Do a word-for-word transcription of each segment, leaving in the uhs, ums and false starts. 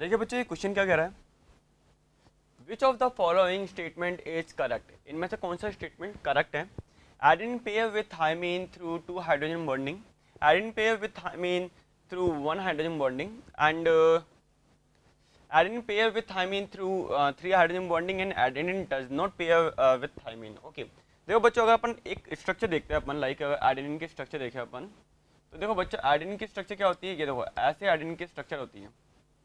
देखिए बच्चों, ये क्वेश्चन क्या कह रहा है, which of the following statement is correct, इनमें से कौन सा स्टेटमेंट करेक्ट है। Adenine pair with thymine through two hydrogen bonding, adenine pair with thymine through one hydrogen bonding and adenine pair with thymine through uh, three hydrogen bonding and adenine does not pair uh, with thymine. Okay okay. देखो बच्चों, अगर अपन एक structure देखते हैं अपन, like अगर adenine की स्ट्रक्चर देखें अपन, तो देखो बच्चों एडेनिन की स्ट्रक्चर क्या होती है, ये देखो ऐसे एडेनिन की स्ट्रक्चर होती है।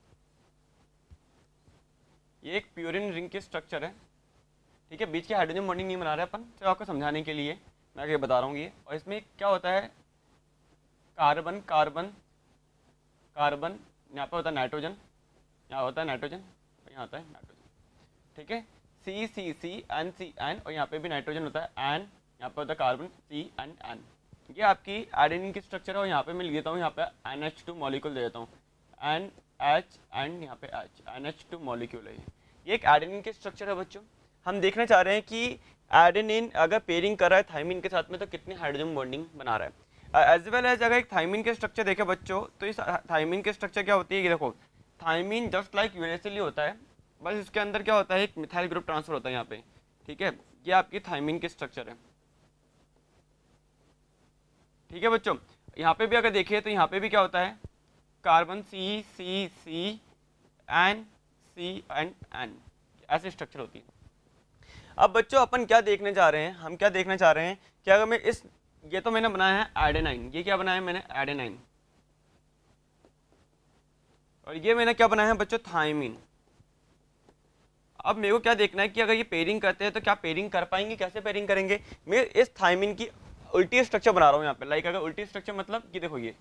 ये एक प्यूरिन रिंग की स्ट्रक्चर है, ठीक है। बीच की हाइड्रोजन बॉन्डिंग नहीं बना रहे अपन, तो आपको समझाने के लिए मैं ये बता रहा हूँ ये। और इसमें क्या होता है, कार्बन कार्बन कार्बन, यहाँ पे होता है नाइट्रोजन, यहाँ होता है नाइट्रोजन, यहाँ आता है नाइट्रोजन, ठीक है। सी C C N C N, और यहाँ पे भी नाइट्रोजन होता है एन, यहाँ पे होता है कार्बन सी एंड एन। ये आपकी एडेनिन की स्ट्रक्चर है। और यहाँ पे मैं लिख देता हूँ, यहाँ पे एन एच टू मॉलिक्यूल दे देता हूँ, एन एच एंड यहाँ पे H, N H two molecule है। ये एक एडेनिन की स्ट्रक्चर है बच्चों। हम देखना चाह रहे हैं कि एडेनिन अगर पेयरिंग कर रहा है थायमीन के साथ में तो कितनी हाइड्रोजन बॉन्डिंग बना रहा है। एज वेल एज अगर एक थायमीन के स्ट्रक्चर देखे बच्चों, तो इस थायमीन के स्ट्रक्चर क्या होती है, ये देखो थायमीन जस्ट लाइक यूरेसिली होता है, बस इसके अंदर क्या होता है, एक मिथाइल ग्रुप ट्रांसफर होता है यहाँ पे, ठीक है। ये आपकी थायमीन की स्ट्रक्चर है, ठीक है बच्चों। यहाँ पे भी अगर देखिए तो यहाँ पे भी क्या होता है, carbon C C C N C and N, ऐसी स्ट्रक्चर होती है। अब बच्चों अपन क्या देखने जा रहे हैं, हम क्या देखना चाह रहे हैं कि अगर मैं इस, ये तो मैंने बनाया है एडेनाइन, ये क्या बनाया है मैंने, एडेनाइन, और ये मैंने क्या बनाया है बच्चों, थायमीन। अब मेरे को क्या देखना है कि अगर ये पेयरिंग करते हैं तो क्या पेयरिंग कर पाएंगे, कैसे पेयरिंग करेंगे। मैं इस थायमीन की उल्टी स्ट्रक्चर बना रहा हूँ यहाँ पे, लाइक अगर उल्टी स्ट्रक्चर मतलब कि देखो ये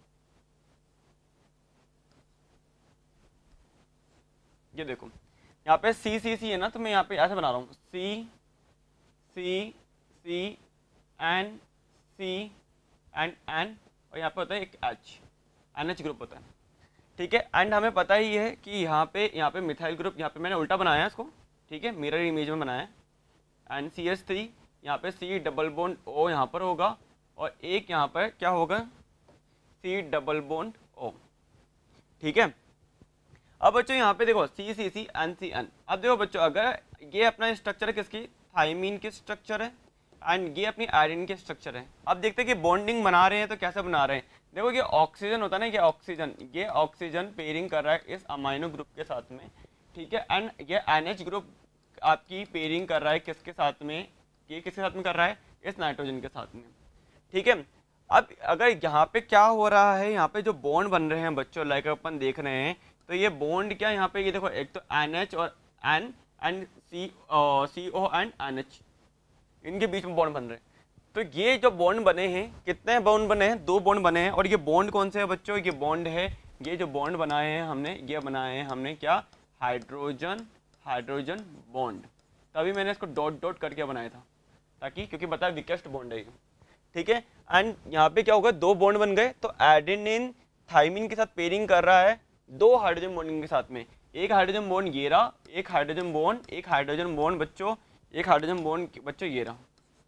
ये देखो यहाँ पे सी सी सी है ना, तो मैं यहाँ पे ऐसे बना रहा हूँ, C C C N C and N, और यहाँ पे होता है एक एच, एन एच ग्रुप होता है, ठीक है। एंड हमें पता ही है कि यहाँ पे यहाँ पे मिथाइल ग्रुप, यहाँ पे मैंने उल्टा बनाया है इसको, ठीक है, मिरर इमेज में बनाया है। एंड सी एच थ्री, यहाँ पे सी डबल बोन्ड ओ यहाँ पर होगा, और एक यहाँ पर क्या होगा, सी डबल बोन्ड ओ, ठीक है। अब बच्चों यहाँ पे देखो सी C C N C N. अब देखो बच्चों, अगर ये अपना स्ट्रक्चर है किसकी, थायमीन की स्ट्रक्चर है, एंड ये अपनी आयरन के स्ट्रक्चर है। अब देखते हैं कि बॉन्डिंग बना रहे हैं तो कैसे बना रहे हैं। देखो ये ऑक्सीजन होता है ना, ये ऑक्सीजन, ये ऑक्सीजन पेयरिंग कर रहा है इस अमाइनो ग्रुप के साथ में, ठीक है। एंड ये एनएच ग्रुप आपकी पेयरिंग कर रहा है किसके साथ में, ये किसके साथ में कर रहा है, इस नाइट्रोजन के साथ में, ठीक है। अब अगर यहाँ पे क्या हो रहा है, यहाँ पे जो बॉन्ड बन रहे हैं बच्चों, लाइक अपन देख रहे हैं, तो ये बॉन्ड क्या यहाँ पे, ये देखो एक तो एन एच और N and C C O and N H, इनके बीच में बॉन्ड बन रहे हैं। तो ये जो बॉन्ड बने हैं, कितने बॉन्ड बने हैं, दो बॉन्ड बने हैं। और ये बॉन्ड कौन से है बच्चों, ये बॉन्ड है, ये जो बॉन्ड बनाए हैं हमने, ये बनाए हैं हमने क्या, हाइड्रोजन हाइड्रोजन बॉन्ड। तभी मैंने इसको डॉट डॉट करके बनाया था, ताकि क्योंकि बताया वीकेस्ट बॉन्ड है ये, ठीक है। एंड यहाँ पे क्या होगा, दो बॉन्ड बन गए, तो एडेनिन थायमीन के साथ पेयरिंग कर रहा है दो हाइड्रोजन बॉन्डिंग के साथ में। एक हाइड्रोजन बॉन्ड ये रहा, एक हाइड्रोजन बॉन्ड, एक हाइड्रोजन बॉन्ड बच्चों, एक हाइड्रोजन बॉन्ड बच्चों ये रहा,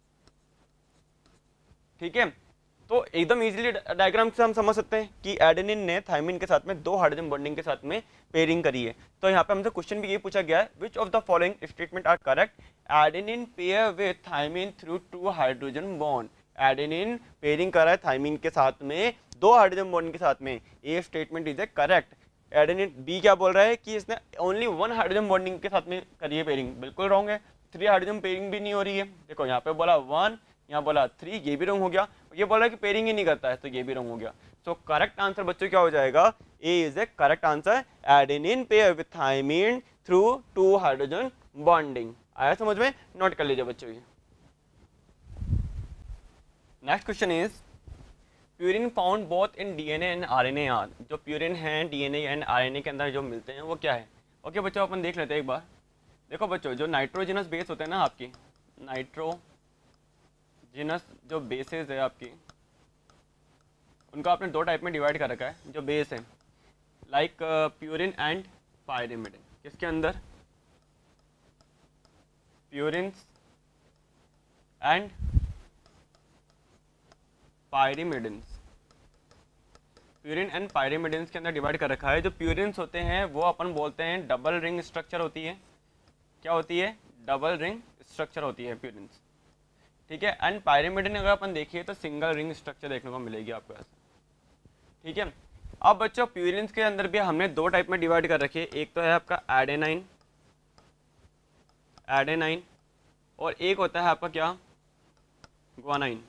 ठीक है। तो एकदम इजीली डायग्राम से हम समझ सकते हैं कि एडेनिन ने थायमीन के साथ में दो हाइड्रोजन बॉन्डिंग के साथ में पेयरिंग करी है। तो यहाँ पे हमसे क्वेश्चन भी ये पूछा गया है, which of the following statement are correct, adenine pair with thymine through two hydrogen bond. Adenine pairing कर रहा है थायमीन के साथ में दो हाइड्रोजन बॉन्ड के साथ में, ये statement is a correct. Adenine B क्या बोल रहा है कि इसने ओनली वन हाइड्रोजन बॉन्डिंग के साथ में करी है पेयरिंग, बिल्कुल रॉन्ग है। थ्री हाइड्रोजन पेयरिंग भी नहीं हो रही है, देखो यहाँ पे बोला वन, यहाँ बोला थ्री, ये भी रॉन्ग हो गया। ये बोल रहा है कि पेयरिंग ही नहीं करता है, तो ये भी रॉन्ग हो गया। सो करेक्ट आंसर बच्चों क्या हो जाएगा, A is a correct answer, adenine pair with thymine through two hydrogen bonding. आया समझ में, नोट कर लीजिए बच्चों। ये next question is purine found both in DNA and RNA are. जो प्यूरिन है डीएनए एंड आरएनए के अंदर जो मिलते हैं वो क्या है। ओके बच्चों, अपन देख लेते हैं एक बार। देखो बच्चों, जो नाइट्रोजिनस बेस होते हैं ना आपकी, नाइट्रोजिनस जो बेसेस है आपकी, उनको आपने दो टाइप में डिवाइड कर रखा है। जो बेस है लाइक प्यूरिन एंड पायरिमिडिन, किसके अंदर, purines and pyrimidines, purine and pyrimidines के अंदर डिवाइड कर रखा है। जो प्यूरिन्स होते हैं वो अपन बोलते हैं डबल रिंग स्ट्रक्चर होती है। क्या होती है? डबल रिंग स्ट्रक्चर होती है प्यूरिन्स, ठीक है। एंड पायरिमिडिन अगर अपन देखिए तो सिंगल रिंग स्ट्रक्चर देखने को मिलेगी आपको ऐसा, ठीक है। अब बच्चों प्यूरिन्स के अंदर भी हमने दो टाइप में डिवाइड कर रखी है। एक तो है आपका एडेनाइन, एडेनाइन, और एक होता है आपका क्या? ग्वानाइन।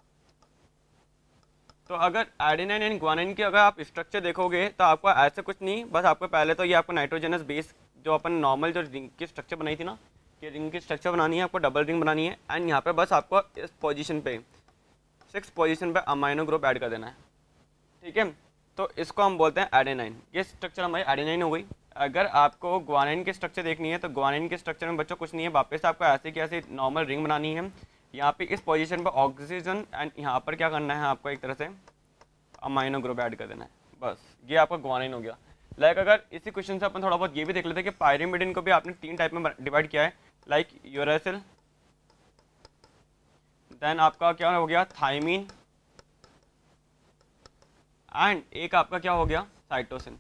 तो अगर एडेनाइन एंड ग्वानाइन के अगर आप स्ट्रक्चर देखोगे तो आपको ऐसे कुछ नहीं, बस आपको पहले तो ये आपको नाइट्रोजनस बेस जो अपन नॉर्मल जो रिंग की स्ट्रक्चर बनाई थी ना, कि रिंग की स्ट्रक्चर बनानी है, आपको डबल रिंग बनानी है। एंड यहाँ पे बस आपको इस पोजीशन पे सिक्स पोजीशन पे अमाइनो ग्रुप ऐड कर देना है, ठीक है। तो इसको हम बोलते हैं एडेनाइन। ये स्ट्रक्चर हमारी एडेनाइन हो गई। अगर आपको ग्वानाइन की स्ट्रक्चर देखनी है तो ग्वानाइन के स्ट्रक्चर में बच्चों कुछ नहीं है, वापस आपको ऐसे की ऐसे नॉर्मल रिंग बनानी है। यहाँ पे इस पोजीशन पर ऑक्सीजन एंड यहाँ पर क्या करना है आपको, एक तरह से अमाइनो ग्रुप ऐड कर देना है, बस ये आपका ग्वानाइन हो गया। लाइक like, अगर इसी क्वेश्चन से अपन थोड़ा बहुत ये भी देख लेते हैं कि पायरिमिडिन को भी आपने तीन टाइप में डिवाइड किया है, लाइक यूरेसिल, देन आपका क्या हो गया थाइमीन, एंड एक आपका क्या हो गया साइटोसिन।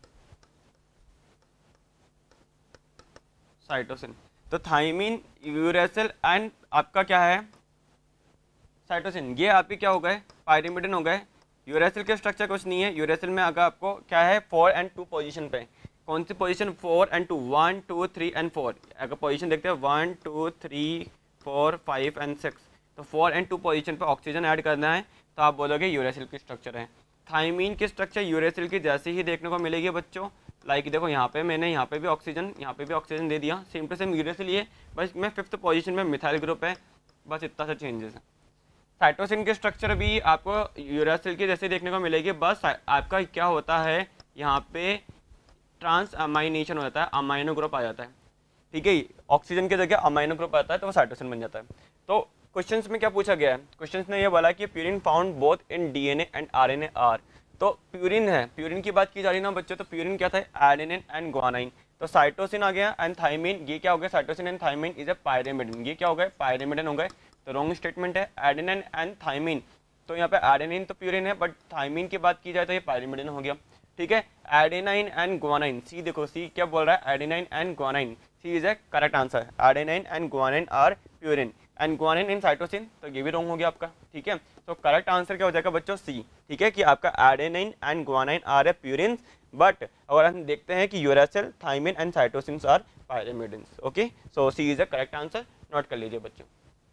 साइटोसिन तो थाइमीन, यूरेसिल एंड आपका क्या है साइटोसिन, ये आपके क्या हो गए? पायरिमिडिन हो गए। यूरेसिल के स्ट्रक्चर कुछ नहीं है। यूरेसिल में अगर आपको क्या है फोर एंड टू पोजीशन पे, कौन सी position? Four and two, one two three and four. अगर पोजीशन देखते हैं one two three four five and six, तो फोर एंड टू पोजीशन पे ऑक्सीजन ऐड करना है, तो आप बोलोगे यूरेसिल की स्ट्रक्चर है। थाइमीन की स्ट्रक्चर यूरेसिल की जैसे ही देखने को मिलेगी बच्चों। लाइक देखो यहाँ पे मैंने यहाँ पे भी ऑक्सीजन, यहाँ पे भी ऑक्सीजन दे दिया, सेम टू सेम यूरेसिल ये, बस मैं फिफ्थ पोजीशन में मिथाइल ग्रुप है, बस इतना सा चेंजेस है। साइटोसिन के स्ट्रक्चर भी आपको यूरेसिल की जैसे देखने को मिलेगी, बस आपका क्या होता है यहाँ पे ट्रांस अमाइनेशन हो जाता है, अमाइनो ग्रुप आ जाता है, ठीक है। ऑक्सीजन की जगह अमाइनो ग्रुप आता है तो वो साइटोसिन बन जाता है। तो क्वेश्चंस में क्या पूछा गया है? क्वेश्चंस ने ये बोला कि purine found both in DNA and RNA are. तो प्यूरिन है, प्यूरिन की बात की जा रही है ना बच्चों, तो प्यूरिन क्या था? Adenine and guanine. तो साइटोसिन आ गया एंड थाइमिन, ये क्या हो गया? Cytosine and thymine is a pyrimidine, ये क्या हो गए? पायरिमिडिन हो गए। तो रॉन्ग स्टेटमेंट है, एडेनिन एंड थाइमिन। तो यहाँ पे एडेनिन तो प्यूरिन है, बट थाइमिन की बात की जाए तो ये पायरिमिडिन हो गया, ठीक है। एडेनाइन एंड ग्वानाइन, सी देखो सी क्या बोल रहा है? Adenine and guanine, C is a correct answer. Adenine and guanine are purine and guanine in cytosine, तो ये भी रॉन्ग हो गया आपका, ठीक है। तो करेक्ट आंसर क्या हो जाएगा बच्चों? सी, ठीक है, कि आपका adenine and guanine are a purine, but अगर हम देखते हैं कि uracil, thymine and cytosine are pyrimidines. Okay, so C is a correct answer, note कर लीजिए बच्चों।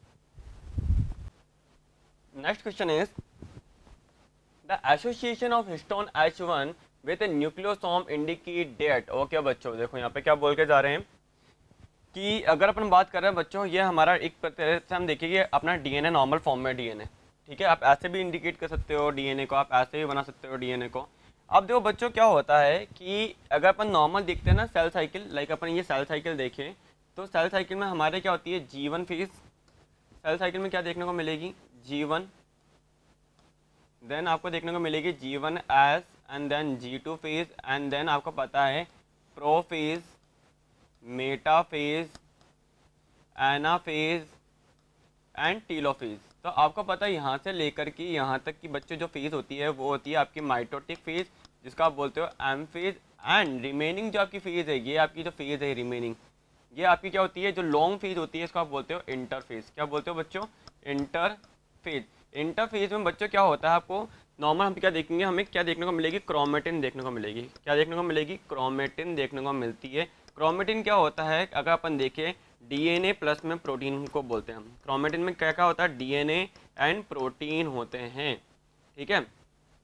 Next question is the association of histone H one with nucleosome indicate that. Okay बच्चों, देखो यहाँ पे क्या बोल के जा रहे हैं कि अगर अपन बात कर रहे हैं बच्चों, ये हमारा एक तरह से हम देखिए अपना डीएनए नॉर्मल फॉर्म में डीएनए, ठीक है। आप ऐसे भी इंडिकेट कर सकते हो डीएनए को, आप ऐसे भी बना सकते हो डीएनए को। अब देखो बच्चों क्या होता है कि अगर अपन नॉर्मल देखते हैं ना सेल साइकिल, लाइक अपन ये सेल साइकिल देखें तो सेल साइकिल में हमारे क्या होती है? G one phase. Cell cycle में क्या देखने को मिलेगी? जी वन, देन आपको देखने को मिलेगी G one S, and then G two phase, and then आपको पता है prophase, metaphase, anaphase and telophase. तो आपको पता है यहाँ से लेकर के यहाँ तक की बच्चे जो फेज होती है वो होती है आपकी माइटोटिक फेज, जिसका आप बोलते हो एम फेज, एंड रिमेनिंग जो आपकी फेज है, ये आपकी जो फेज है रिमेनिंग, ये आपकी क्या होती है? जो लॉन्ग फेज होती है इसको आप बोलते हो इंटरफेज। क्या बोलते हो बच्चों? इंटरफेज। इंटरफेज में बच्चों क्या होता है? आपको नॉर्मल हम क्या देखेंगे, हमें क्या देखने को मिलेगी? क्रोमेटिन देखने को मिलेगी। क्या देखने को मिलेगी? क्रोमेटिन देखने को मिलती है। क्रोमेटिन क्या होता है? अगर अपन देखें डीएनए प्लस में प्रोटीन को बोलते हैं हम। क्रोमेटिन में क्या क्या होता है? डीएनए एंड प्रोटीन होते हैं, ठीक है,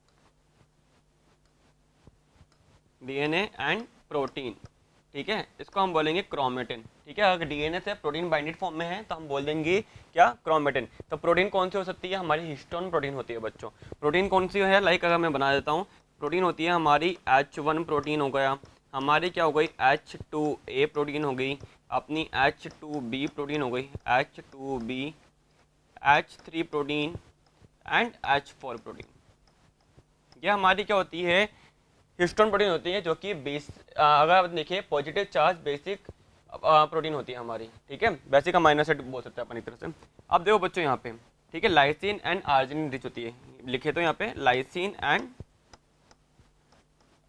डीएनए एंड प्रोटीन, ठीक है, इसको हम बोलेंगे क्रोमेटिन, ठीक है। अगर डीएनए से प्रोटीन बाइंडेड फॉर्म में है तो हम बोल देंगे क्या? क्रोमेटिन। तो प्रोटीन कौन सी हो सकती है? हमारी हिस्टोन प्रोटीन होती है बच्चों। प्रोटीन कौन सी है? लाइक अगर मैं बना देता हूँ, प्रोटीन होती है हमारी एच वन प्रोटीन हो गया, हमारी क्या हो गई? एच टू ए प्रोटीन हो गई, अपनी एच टू बी प्रोटीन हो गई, H two B, H three protein and H four protein. ये हमारी क्या होती है? हिस्टोन प्रोटीन होती है, जो कि बेस अगर आप देखिए पॉजिटिव चार्ज बेसिक प्रोटीन होती है हमारी, ठीक है। बेसिक का माइनस बोल सकते हैं अपन एक तरह से। अब देखो बच्चों यहाँ पे, ठीक है, लाइसिन एंड आर्जिनिन रिच होती है, लिखे तो यहाँ पे लाइसिन एंड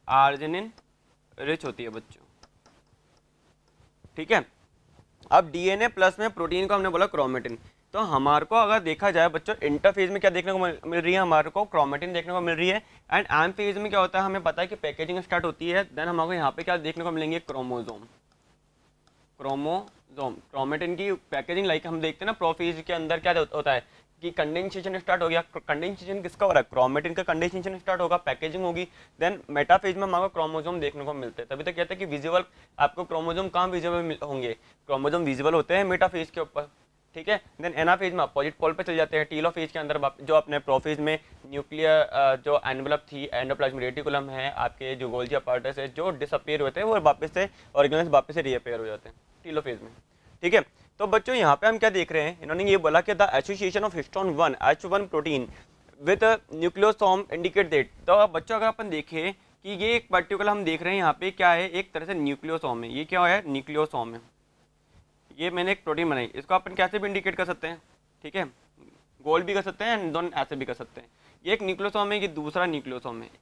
आर्जिनिन रिच होती है बच्चों, ठीक है। अब डीएनए प्लस में प्रोटीन को हमने बोला क्रोमेटिन, तो हमारे को अगर देखा जाए बच्चों इंटरफेज में क्या देखने को मिल रही है, हमारे को क्रोमेटिन देखने को मिल रही है। एंड एम फेज में क्या होता है, हमें पता है कि पैकेजिंग स्टार्ट होती है, देन हमारे यहाँ पे क्या देखने को मिलेंगे, क्रोमोजोम। क्रोमोजोम क्रोमेटिन की पैकेजिंग लाइक हम देखते हैं ना, प्रोफेज के अंदर क्या होता है कि कंडेंसेशन स्टार्ट हो गया। कंडेंसेशन किसका हो रहा है, क्रोमेटिन का कंडेंसेशन स्टार्ट होगा, पैकेजिंग होगी, देन मेटाफेज में हमारा क्रोमोजोम देखने को मिलते हैं। तभी तो कहते हैं कि विजिबल, आपको क्रोमोजोम कहाँ विजिबल होंगे, क्रोमोजोम विजिबल होते हैं मेटाफेज के ऊपर, ठीक है। देन एनाफेज में अपोजिट पोल पे चल जाते हैं। टीलोफेज के अंदर जो अपने प्रोफेज में न्यूक्लियर जो एनवेलप थी, एंडोप्लाज्मिक रेटिकुलम है, आपके जो गोल्जी अपार्टस है, जो डिसअपीयर होते हैं वो वापस से ऑर्गेनेल्स वापस से रीअपेयर हो जाते हैं टीलोफेज में, ठीक है। तो बच्चों यहाँ पे हम क्या देख रहे हैं, इन्होंने ये बोला कि the association of histone one H one protein with nucleosome indicate that. तो बच्चों अगर अपन देखें कि ये एक पर्टिकुलर हम देख रहे हैं यहाँ पे क्या है, एक तरह से न्यूक्लियोसोम है, ये क्या है, न्यूक्लियोसोम है। ये मैंने एक प्रोटीन बनाई, इसको अपन कैसे भी इंडिकेट कर सकते हैं, ठीक है, गोल भी कर सकते हैं एंड दोनों ऐसे भी कर सकते हैं। ये एक न्यूक्लियोसोम है, ये दूसरा न्यूक्लियोसोम है,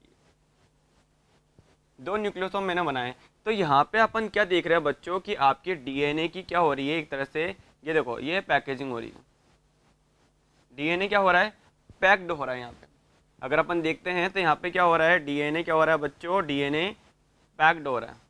दो न्यूक्लियोसोम मैंने बनाए। तो यहाँ पे अपन क्या देख रहे हैं बच्चों कि आपके डीएनए की क्या हो रही है, एक तरह से ये देखो ये पैकेजिंग हो रही है, डीएनए क्या हो रहा है, पैक्ड हो रहा है यहाँ पे। अगर अपन देखते हैं तो यहाँ पे क्या हो रहा है, डीएनए क्या हो रहा है बच्चों, डीएनए पैक्ड हो रहा है।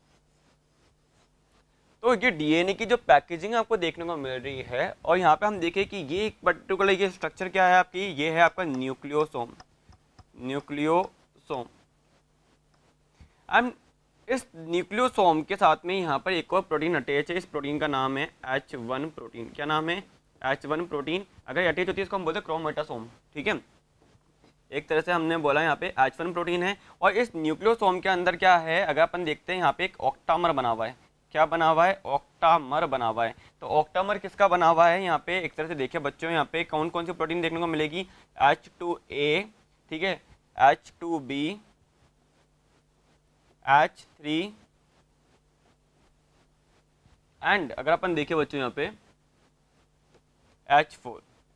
तो ये डीएनए की जो पैकेजिंग आपको देखने को मिल रही है, और यहाँ पे हम देखें कि ये एक पर्टिकुलर ये स्ट्रक्चर क्या है आपकी, ये है आपका न्यूक्लियोसोम, न्यूक्लियोसोम। एंड इस न्यूक्लियोसोम के साथ में यहाँ पर एक और प्रोटीन अटैच है, इस प्रोटीन का नाम है एच वन प्रोटीन। क्या नाम है, एच वन प्रोटीन। अगर अटैच होती है इसको हम बोलते हैं क्रोमेटासोम, ठीक है। एक तरह से हमने बोला यहाँ पे एच वन प्रोटीन है, और इस न्यूक्लियोसोम के अंदर क्या है, अगर अपन देखते हैं यहाँ पे एक ऑक्टामर बना हुआ है। क्या बना हुआ है, ऑक्टामर बना हुआ है। तो ऑक्टामर किसका बना हुआ है, यहाँ पे एक तरह से देखिए बच्चों, यहाँ पे कौन कौन सी प्रोटीन देखने को मिलेगी, एच टू ए, ठीक है, H two B, H three, and अगर अपन देखें बच्चों यहाँ पे एच फोर।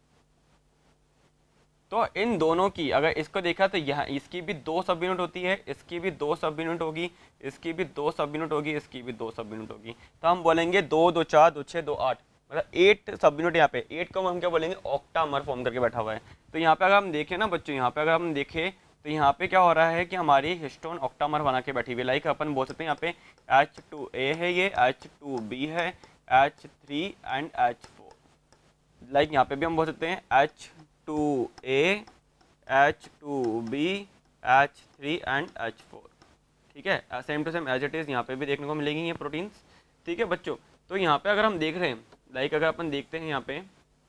तो इन दोनों की अगर इसको देखा तो यहाँ इसकी भी दो सब यूनिट होती है, इसकी भी दो सब यूनिट होगी, इसकी भी दो सब यूनिट होगी, इसकी भी दो सब यूनिट होगी। तो हम बोलेंगे दो दो चार दो छः दो आठ, मतलब एट सब यूनिट यहाँ पे, एट को हम क्या बोलेंगे, ऑक्टामर फॉर्म करके बैठा हुआ है। तो यहाँ पे अगर हम देखें ना बच्चों, यहाँ पे अगर हम देखें तो यहाँ पे क्या हो रहा है कि हमारी हिस्टोन ऑक्टामर बना के बैठी हुई है। लाइक अपन बोल सकते हैं यहाँ पे एच टू ए है, ये एच टू बी है, H three and H four. Like यहाँ पे भी हम बोल सकते हैं H two A, H two B, H three and H four, ठीक है। Same to same as it is यहाँ पे भी देखने को मिलेंगी ये प्रोटीन्स, ठीक है बच्चों। तो यहाँ पे अगर हम देख रहे हैं, लाइक अगर अपन देखते हैं यहाँ पे,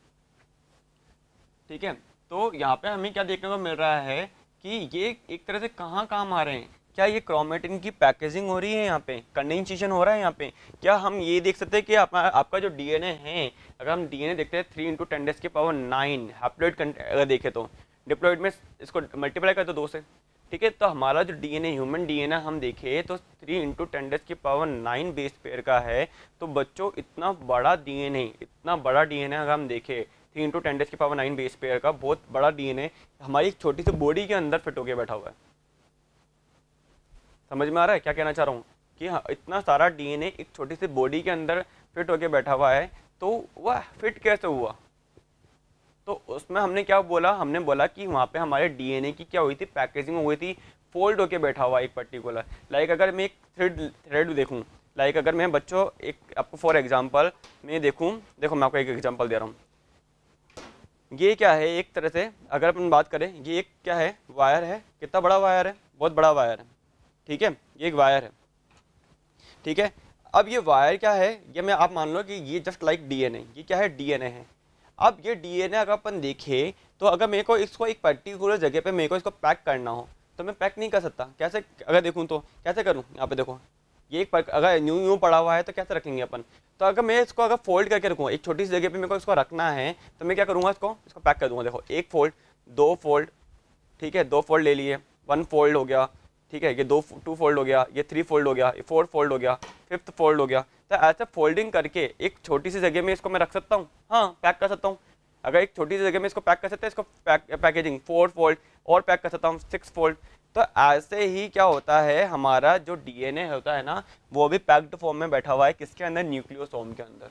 ठीक है, तो यहाँ पे हमें क्या देखने को मिल रहा है कि ये एक तरह से कहाँ काम आ रहे हैं, क्या ये क्रोमेटिन की पैकेजिंग हो रही है, यहाँ पे कंडेंसेशन हो रहा है यहाँ पे। क्या हम ये देख सकते हैं कि आप, आपका जो डीएनए है, अगर हम डीएनए देखते हैं थ्री इंटू टेन डेज के पावर नाइन हैप्लॉइड अगर देखें तो डिप्लॉइड में इसको मल्टीप्लाई कर दो दो से, ठीक है। तो हमारा जो डीएनए ह्यूमन डीएनए हम देखें तो थ्री इंटू टेन डेज की पावर नाइन बेस पेयर का है। तो बच्चों इतना बड़ा डीएनए, इतना बड़ा डीएनए अगर हम देखें थ्री इंटू टेन डेज की पावर नाइन बेस पेयर का, बहुत बड़ा डीएनए हमारी एक छोटी सी बॉडी के अंदर फिट होकर बैठा हुआ है। समझ में आ रहा है क्या कहना चाह रहा हूँ कि हाँ, इतना सारा डीएनए एक छोटी सी बॉडी के अंदर फिट होके बैठा हुआ है। तो वह फिट कैसे हुआ, तो उसमें हमने क्या बोला, हमने बोला कि वहाँ पे हमारे डीएनए की क्या हुई थी, पैकेजिंग हुई थी, फोल्ड होके बैठा हुआ एक पर्टिकुलर। लाइक अगर मैं एक थ्रेड थ्रेड देखूँ, लाइक अगर मैं बच्चों एक आपको फॉर एग्जांपल मैं देखूँ, देखो मैं आपको एक एग्जांपल दे रहा हूँ। ये क्या है, एक तरह से अगर अपन बात करें, ये एक क्या है, वायर है। कितना बड़ा वायर है, बहुत बड़ा वायर है, ठीक है, ये एक वायर है, ठीक है। अब ये वायर क्या है, ये मैं आप मान लो कि ये जस्ट लाइक डीएनए, ये क्या है, डीएनए है। अब ये डीएनए अगर अपन देखें तो अगर मेरे को इसको एक पर्टिकुलर जगह पे मेरे को इसको पैक करना हो तो मैं पैक नहीं कर सकता। कैसे, अगर देखूँ तो कैसे करूँ, यहाँ पे देखो ये एक अगर यूँ यूँ पड़ा हुआ है तो कैसे रखेंगे अपन। तो अगर मैं इसको अगर फोल्ड करके रखूँ, एक छोटी सी जगह पे मेरे को इसको रखना है, तो मैं क्या करूँगा, इसको इसको पैक कर दूँगा। देखो एक फोल्ड, दो फोल्ड, ठीक है, दो फोल्ड ले लिए, वन फोल्ड हो गया, ठीक है, ये दो टू फोल्ड हो गया, ये थ्री फोल्ड हो गया, ये फोर फोल्ड हो गया, फिफ्थ फोल्ड हो गया। तो ऐसे फोल्डिंग करके एक छोटी सी जगह में इसको मैं रख सकता हूँ, हाँ पैक कर सकता हूँ। अगर एक छोटी सी जगह में इसको पैक कर सकते हैं, इसको पैक पैकेजिंग फोर फोल्ड और पैक कर सकता हूँ, सिक्स फोल्ड। तो ऐसे ही क्या होता है, हमारा जो डीएनए होता है ना वो भी पैक्ड फॉर्म में बैठा हुआ है किसके अंदर, न्यूक्लियोसोम के अंदर।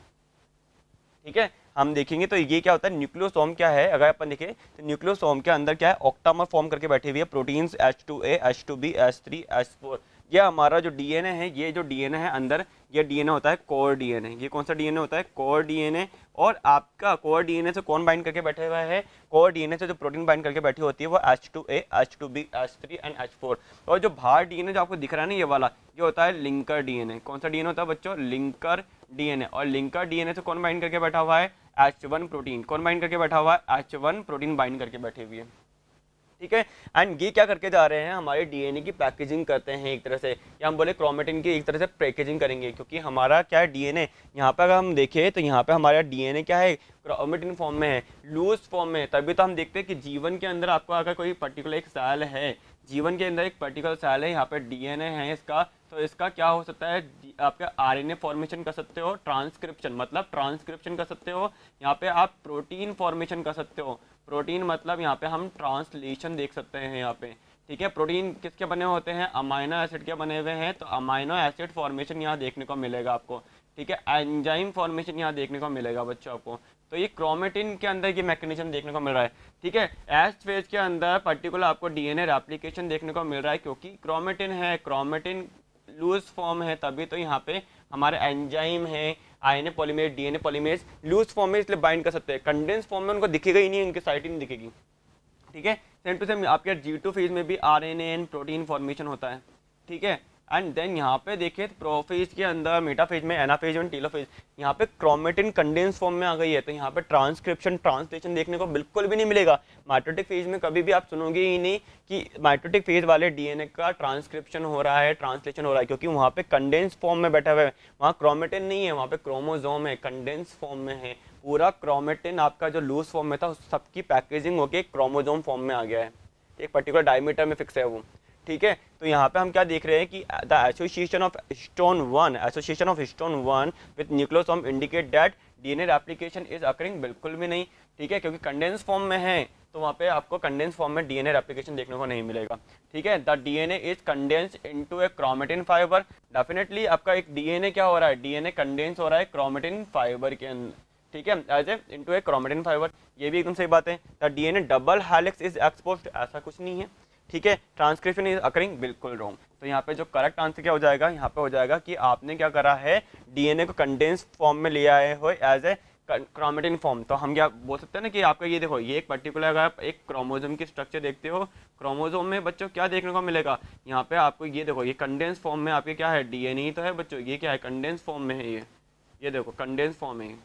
ठीक है, हम देखेंगे तो ये क्या होता है, न्यूक्लियोसोम क्या है, अगर अपन देखें तो न्यूक्लियोसोम के अंदर क्या है, ऑक्टामर फॉर्म करके बैठी हुई है, proteins H two A, H two B, H three, H four. ये हमारा जो डीएनए है, ये जो डीएनए है अंदर, ये डीएनए होता है कोर डीएनए। ये कौन सा डीएनए होता है, कोर डीएनए। और आपका कोर डीएनए से कौन बाइंड करके बैठे हुआ है, कोर डीएनए से जो प्रोटीन बाइंड करके बैठी होती है वो H two A, H two B, H three and H four. और जो बाहर डीएनए जो आपको दिख रहा है ना ये वाला, ये होता है लिंकर डीएनए। कौन सा डीएनए होता है बच्चों, लिंकर डीएनए। और लिंकर डीएनए से कौन बाइंड करके बैठा हुआ है, एच वन प्रोटीन। कौन बाइंड करके बैठा हुआ है, एच वन प्रोटीन बाइंड करके बैठी हुई है। ठीक है, एंड ये क्या करके जा रहे हैं, हमारे डीएनए की पैकेजिंग करते हैं एक तरह से, या हम बोले क्रोमेटिन की एक तरह से पैकेजिंग करेंगे, क्योंकि हमारा क्या है डीएनए, यहाँ पे अगर हम देखें तो यहाँ पे हमारा डीएनए क्या है, क्रोमेटिन फॉर्म में है, लूज फॉर्म में है। तभी तो हम देखते हैं कि जीवन के अंदर आपको अगर कोई पर्टिकुलर एक सेल है, जीवन के अंदर एक पर्टिकुलर सेल है, यहाँ पे डीएनए है इसका, तो इसका क्या हो सकता है, आपका आरएनए फॉर्मेशन कर सकते हो, ट्रांसक्रिप्शन मतलब ट्रांसक्रिप्शन कर सकते हो, यहाँ पे आप प्रोटीन फॉर्मेशन कर सकते हो, प्रोटीन मतलब यहाँ पे हम ट्रांसलेशन देख सकते हैं यहाँ पे। ठीक है, प्रोटीन किसके बने होते हैं, अमाइनो एसिड के बने हुए हैं, तो अमाइनो एसिड फॉर्मेशन यहाँ देखने को मिलेगा आपको। ठीक है, एंजाइम फॉर्मेशन यहाँ देखने को मिलेगा बच्चों आपको। तो ये क्रोमेटिन के अंदर ये मैकेनिज्म देखने को मिल रहा है। ठीक है, एस फेज के अंदर पर्टिकुलर आपको डीएनए रेप्लिकेशन देखने को मिल रहा है, क्योंकि क्रोमेटिन है, क्रोमेटिन लूज फॉर्म है, तभी तो यहाँ पे हमारे एंजाइम है, RNA polymerase, DNA polymerase loose form में इसलिए बाइंड कर सकते हैं। कंडेंस फॉर्म में उनको दिखेगा ही नहीं, उनकी साइट ही नहीं दिखेगी। ठीक है, सेम टू सेम आपके जी टू फेज में भी आरएनए एंड प्रोटीन फॉर्मेशन होता है। ठीक है, एंड देन यहाँ पे देखिए प्रोफेज के अंदर, मेटाफेज में, एनाफेज में, टेलोफेज, यहाँ पे क्रोमेटिन कंडेंस फॉर्म में आ गई है, तो यहाँ पे ट्रांसक्रिप्शन ट्रांसलेशन देखने को बिल्कुल भी नहीं मिलेगा। माइटोटिक फेज में कभी भी आप सुनोगे ही नहीं कि माइटोटिक फेज वाले डीएनए का ट्रांसक्रिप्शन हो रहा है, ट्रांसलेशन हो रहा है, क्योंकि वहाँ पे कंडेंस फॉर्म में बैठा हुआ है, वहाँ क्रोमेटिन नहीं है, वहाँ पे क्रोमोजोम है, कंडेंस फॉर्म में है। पूरा क्रोमेटिन आपका जो लूज फॉर्म में था उस सबकी पैकेजिंग होके क्रोमोजोम फॉर्म में आ गया है, एक पर्टिकुलर डायमीटर में फिक्स है वो। ठीक है, तो यहाँ पे हम क्या देख रहे हैं कि the association of histone one association of histone one with nucleosome indicate that DNA replication is occurring, बिल्कुल भी नहीं। ठीक है, क्योंकि कंडेंस फॉर्म में है तो वहाँ पे आपको कंडेंस फॉर्म में डीएनए रेप्लिकेशन देखने को नहीं मिलेगा। ठीक है, the DNA is condense into a chromatin fibre. Definitely आपका एक डीएनए क्या हो रहा है, डीएनए कंडेंस हो रहा है क्रोमेटिन फाइबर के अंदर। ठीक है, as a into a chromatin fibre, ये भी एकदम सही बात है। The DNA double helix is exposed, ऐसा कुछ नहीं है। ठीक है, ट्रांसक्रिप्शन इज अकरिंग, बिल्कुल रॉन्ग। तो यहाँ पे जो करेक्ट आंसर क्या हो जाएगा, यहाँ पे हो जाएगा कि आपने क्या करा है, डीएनए को कंडेंस फॉर्म में लिया है हो एज ए क्रोमेटिन फॉर्म। तो हम क्या बोल सकते हैं ना कि आपका ये देखो, ये एक पर्टिकुलर अगर आप एक क्रोमोजोम की स्ट्रक्चर देखते हो, क्रोमोजोम में बच्चों क्या देखने को मिलेगा, यहाँ पे आपको ये देखो, ये कंडेंस फॉर्म में आपके क्या है, डीएनए तो है बच्चों, ये क्या है, कंडेंस फॉर्म में है, ये ये देखो कंडेंस फॉर्म है,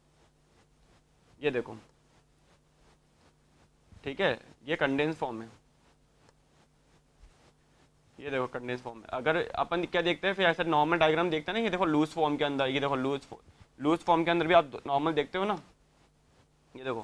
ये देखो। ठीक है, ये कंडेंस फॉर्म है, ये देखो कंडेंस फॉर्म में। अगर अपन क्या देखते हैं फिर ऐसा नॉर्मल डायग्राम देखते हैं ना, ये देखो लूज फॉर्म के अंदर, ये देखो लूज लूज फॉर्म के अंदर भी आप नॉर्मल देखते हो ना, ये देखो।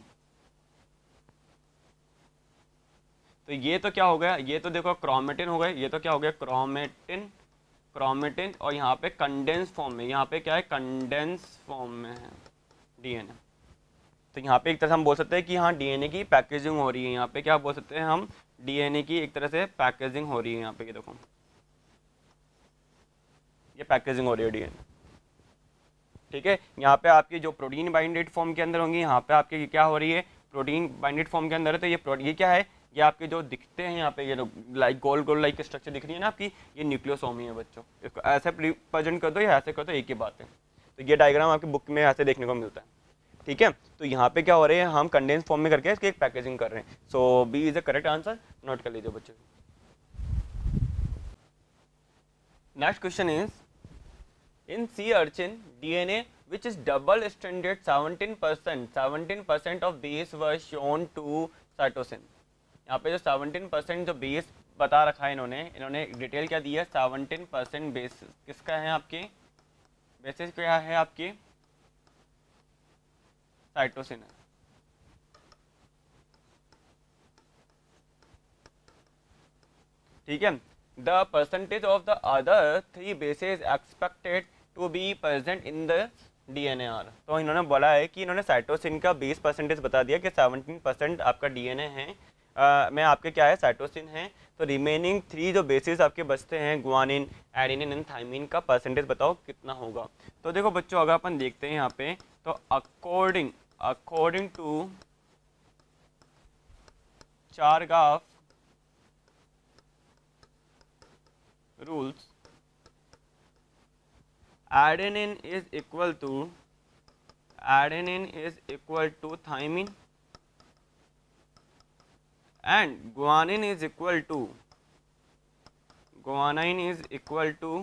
तो ये तो क्या हो गया, ये तो देखो क्रोमेटिन हो गया, ये तो क्या हो गया, क्रोमेटिन क्रोमेटिन और यहाँ पे कंडेंस फॉर्म में, यहाँ पे क्या है, कंडेंस फॉर्म में है डीएनए। तो यहाँ पे एक तरह से हम बोल सकते हैं कि हाँ डीएनए की पैकेजिंग हो रही है, यहाँ पे क्या बोल सकते हैं हम, डीएनए की एक तरह से पैकेजिंग हो रही है। यहाँ पे ये देखो, ये पैकेजिंग हो रही है डीएनए। ठीक है, यहाँ पे आपकी जो प्रोटीन बाइंडेड फॉर्म के अंदर होंगी, यहाँ पे आपकी क्या हो रही है, प्रोटीन बाइंडेड फॉर्म के अंदर है। तो ये प्रोटीन ये क्या है, ये आपके जो दिखते हैं यहाँ पे, ये लाइक गोल गोल लाइक स्ट्रक्चर दिख रही है ना आपकी, ये न्यूक्लियोसोम ही है बच्चों। इसको ऐसे प्रेजेंट कर दो या ऐसे कर दो, एक ही बात है। तो ये डायग्राम आपकी बुक में ऐसे देखने को मिलता है। ठीक है, तो यहाँ पे क्या हो रहे हैं, हम कंडेंस फॉर्म में करके इसकी एक पैकेजिंग कर रहे हैं। So B is the correct answer, note कर लीजिए बच्चों। Next question is, in sea urchin DNA which is double stranded seventeen percent seventeen percent of base were shown to cytosine। यहाँ पे जो seventeen percent जो बेस बता रखा है इन्होंने इन्होंने डिटेल क्या दी है, seventeen percent बेस किसका है, आपके बेसिस क्या है, आपकी साइटोसिन है। ठीक है, the percentage of the other three bases expected to be present in the DNA are. तो इन्होंने बोला है कि इन्होंने साइटोसिन का बीस परसेंटेज बता दिया कि सेवनटीन परसेंट आपका डीएनए है, आ, में आपके क्या है, साइटोसिन है। तो रिमेनिंग थ्री जो बेसिस आपके बचते हैं, ग्वानिन, एडेनिन एंड थाइमिन का परसेंटेज बताओ कितना होगा। तो देखो बच्चों, अगर अपन देखते हैं यहाँ पे, तो according according to Chargaff rules, adenine is equal to adenine is equal to thymine and guanine is equal to guanine is equal to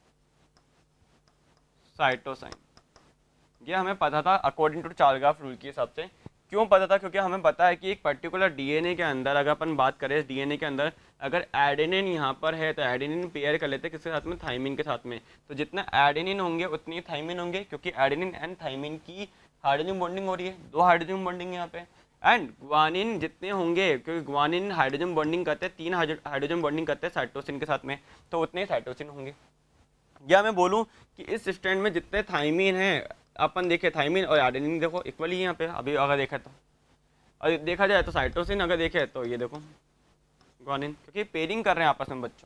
cytosine. ये हमें पता था अकॉर्डिंग टू चारगाफ रूल के हिसाब से। क्यों पता था? क्योंकि हमें पता है कि एक पर्टिकुलर डीएनए के अंदर, अगर अपन बात करें इस डीएनए के अंदर, अगर एडेनिन यहाँ पर है तो एडेनिन पेयर कर लेते हैं किसके साथ में, थाइमिन के साथ में। तो जितना एडेनिन होंगे उतनी ही थाइमिन होंगे, क्योंकि एडेनिन एंड थाइमिन की हाइड्रोजन बॉन्डिंग हो रही है, दो हाइड्रोजन बॉन्डिंग यहाँ पे। एंड ग्वानिन जितने होंगे, क्योंकि ग्वानिन हाइड्रोजन बॉन्डिंग करते हैं, तीन हाइड्रोजन बॉन्डिंग करते हैं साइटोसिन के साथ में, तो उतने ही साइटोसिन होंगे। या मैं बोलूँ कि इस स्टैंड में जितने थाइमिन हैं, अपन देखें थाइमिन और एडेनिन देखो इक्वली यहाँ पे, अभी अगर देखा तो, और देखा जाए तो साइटोसिन अगर देखे तो ये देखो ग्वानिन, क्योंकि पेयरिंग कर रहे हैं आपस में बच्चों।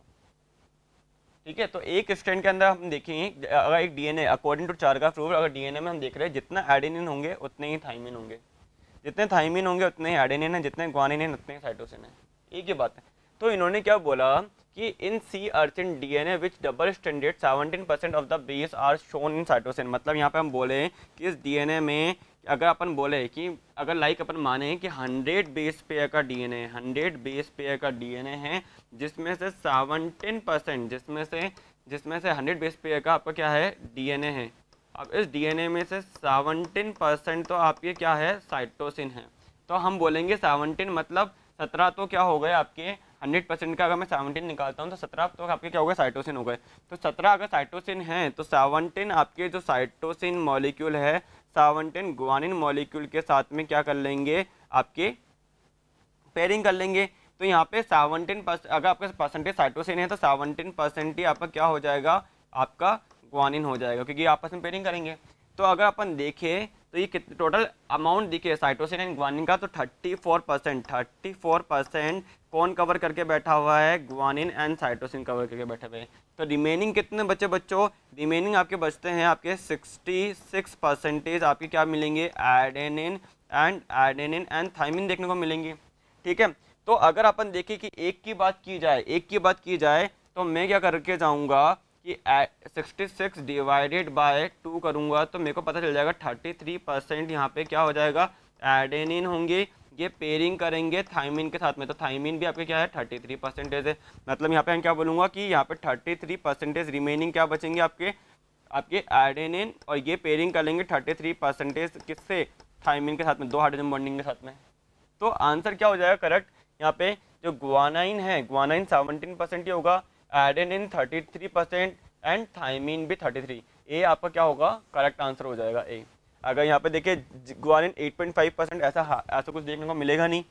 ठीक है, तो एक स्ट्रैंड के अंदर हम देखेंगे, अगर एक DNA according to Chargaff rule, अगर डीएनए में हम देख रहे हैं जितना एडेनिन होंगे उतने ही थाइमिन होंगे, जितने थाइमिन होंगे उतने ही एडेनिन है, जितने ग्वानिन है उतने ही साइटोसिन है। एक ही बात है। तो इन्होंने क्या बोला कि in sea urchin DNA which double standard seventeen percent of the base are shown in cytosine. मतलब यहाँ पे हम बोले कि इस डीएनए में, अगर अपन बोले कि अगर लाइक अपन माने कि हंड्रेड बेस पेयर का डीएनए हंड्रेड बेस पेयर का डीएनए है, जिसमें से सेवनटीन परसेंट जिसमें से जिसमें से हंड्रेड बेस पेयर का आपका क्या है, डीएनए है। अब इस डीएनए में से सेवनटीन परसेंट तो आपके क्या है, साइटोसिन है। तो हम बोलेंगे सेवनटीन मतलब सत्रह तो क्या हो गए आपके, हंड्रेड परसेंट का अगर मैं सेवनटीन निकालता हूँ तो सत्रह तो आपके क्या हो गए, साइटोसिन हो गए। तो सत्रह अगर साइटोसिन है तो सेवनटीन आपके जो साइटोसिन मॉलिक्यूल है, सेवनटीन ग्वानिन मॉलिक्यूल के साथ में क्या कर लेंगे, आपके पेयरिंग कर लेंगे। तो यहाँ पे सेवनटीन परसेंट अगर आपका परसेंटेज साइटोसिन है तो सेवनटीन परसेंट ही आपका क्या हो जाएगा, आपका ग्वानिन हो जाएगा, क्योंकि आपस में पेयरिंग करेंगे। तो अगर अपन देखें तो ये कितने टोटल अमाउंट दिखे साइटोसिन एंड ग्वानिन का, तो thirty four percent thirty four percent कौन कवर करके बैठा हुआ है, ग्वानिन एंड साइटोसिन कवर करके बैठे हुए हैं। तो रिमेनिंग कितने बचे बच्चों, रिमेनिंग आपके बचते हैं आपके सिक्सटी सिक्स परसेंटेज आपके क्या मिलेंगे, adenine and adenine and thymine देखने को मिलेंगी। ठीक है, तो अगर अपन देखें कि एक की बात की जाए एक की बात की जाए तो मैं क्या करके जाऊँगा कि sixty six divided by two करूँगा तो मेरे को पता चल जाएगा थर्टी थ्री परसेंट यहाँ पे क्या हो जाएगा, एडेनिन होंगे, ये पेयरिंग करेंगे थाइमिन के साथ में। तो थाइमिन भी आपके क्या है, थर्टी थ्री परसेंटेज है। मतलब यहाँ पे हम क्या बोलूँगा कि यहाँ पे थर्टी थ्री परसेंटेज रिमेनिंग क्या बचेंगे आपके आपके एडेनिन, और ये पेयरिंग कर लेंगे थर्टी थ्री परसेंटेज किससे, थाइमिन के साथ में, दो हाइड्रोजन बॉन्डिंग के साथ में। तो आंसर क्या हो जाएगा करेक्ट, यहाँ पे जो ग्वानाइन है, ग्वानाइन सेवनटीन परसेंट ही होगा, adenine thirty three percent and thymine भी थर्टी थ्री। ए आपका क्या होगा, करेक्ट आंसर हो जाएगा ए। अगर यहाँ पे देखिए guanine eight point five percent ऐसा ऐसा कुछ देखने को मिलेगा नहीं।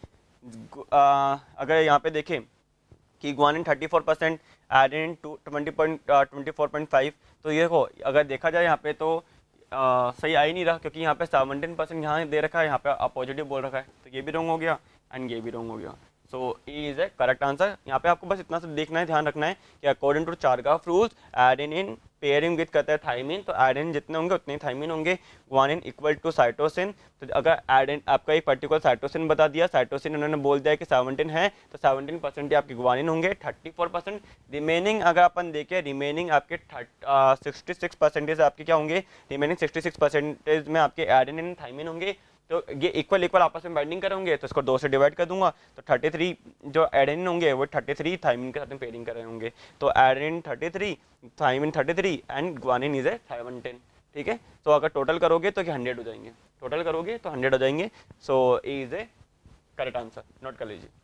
आ, अगर यहाँ पे देखें कि guanine thirty four percent, adenine two twenty point twenty four point five, तो ये हो अगर देखा जाए यहाँ पे तो आ, सही आ ही नहीं रहा, क्योंकि यहाँ पे सेवनटीन परसेंट यहाँ दे रखा है, यहाँ पे पॉजिटिव बोल रखा है, तो ये भी रॉन्ग हो गया एंड ये भी रॉन्ग हो गया। So E is a correct answer. यहाँ पे आपको बस इतना सब देखना है, ध्यान रखना है कि according to Chargaff rules adenine pairing with करता है थाइमिन, तो एडेनिन जितने होंगे उतने ही थाइमिन होंगे, ग्वानिन इक्वल टू साइटोसिन। तो अगर एडेन आपका एक पर्टिकुलर साइटोसिन बता दिया, साइटोसिन उन्होंने बोल दिया कि सेवनटीन है, तो सेवनटीन परसेंट ही आपके ग्वानिन होंगे, थर्टी फोर परसेंट रिमेनिंग अगर अपन देखें, रिमेनिंग आपके सिक्सटी सिक्स परसेंटेज आपके क्या होंगे, रिमेनिंग सिक्सटी सिक्स परसेंटेज में आपके एडेनिन थाइमिन होंगे। तो ये इक्वल इक्वल आपस में बाइंडिंग करेंगे तो इसको दो से डिवाइड कर दूंगा, तो थर्टी थ्री जो एडेनिन होंगे वो थर्टी थ्री थाइमिन के साथ में पेयरिंग कर रहे होंगे। तो adenine thirty three, thymine thirty three and guanine is a seventeen. ठीक है, तो अगर टोटल करोगे तो क्या हंड्रेड हो जाएंगे, टोटल करोगे तो हंड्रेड हो जाएंगे। So A is a correct answer, note कर लीजिए।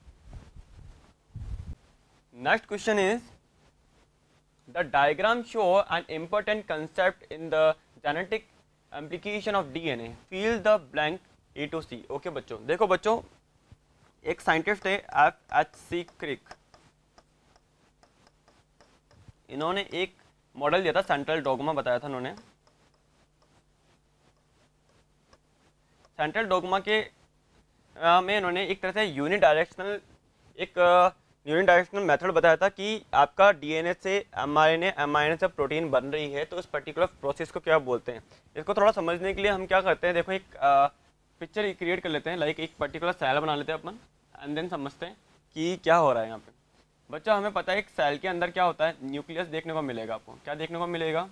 Next question is the diagram show an important concept in the genetic application of DNA, fill the blank A to C. Okay बच्चों, देखो बच्चों, एक साइंटिस्ट है F H C क्रिक, इन्होंने एक model दिया था, सेंट्रल डोगमा बताया था इन्होंने। सेंट्रल डोगमा के आ, में इन्होंने एक तरह से यूनिडायरेक्शनल एक यूनिडायरेक्शनल मेथड बताया था कि आपका डीएनए से एमआरएनए, एमआरएनए से प्रोटीन बन रही है, तो उस पर्टिकुलर प्रोसेस को क्या बोलते हैं। इसको थोड़ा समझने के लिए हम क्या करते हैं, देखो एक पिक्चर क्रिएट कर लेते हैं, लाइक एक पर्टिकुलर सेल बना लेते हैं अपन, एंड देन समझते हैं कि क्या हो रहा है यहाँ पे। बच्चा हमें पता है एक सेल के अंदर क्या होता है, न्यूक्लियस देखने को मिलेगा। आपको क्या देखने को मिलेगा,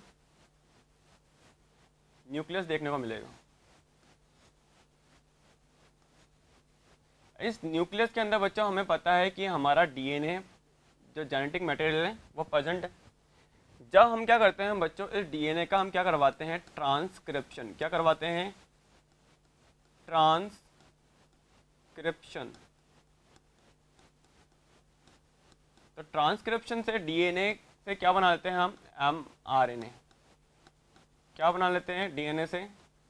न्यूक्लियस देखने को मिलेगा। इस न्यूक्लियस के अंदर बच्चों हमें पता है कि हमारा डीएनए जो जेनेटिक मटेरियल है वो प्रेजेंट है। जब हम क्या करते हैं बच्चों, इस डीएनए का हम क्या करवाते हैं, ट्रांसक्रिप्शन। क्या करवाते हैं, ट्रांसक्रिप्शन। तो ट्रांसक्रिप्शन से डीएनए से क्या बना लेते हैं हम, एमआरएनए। क्या बना लेते हैं डीएनए से,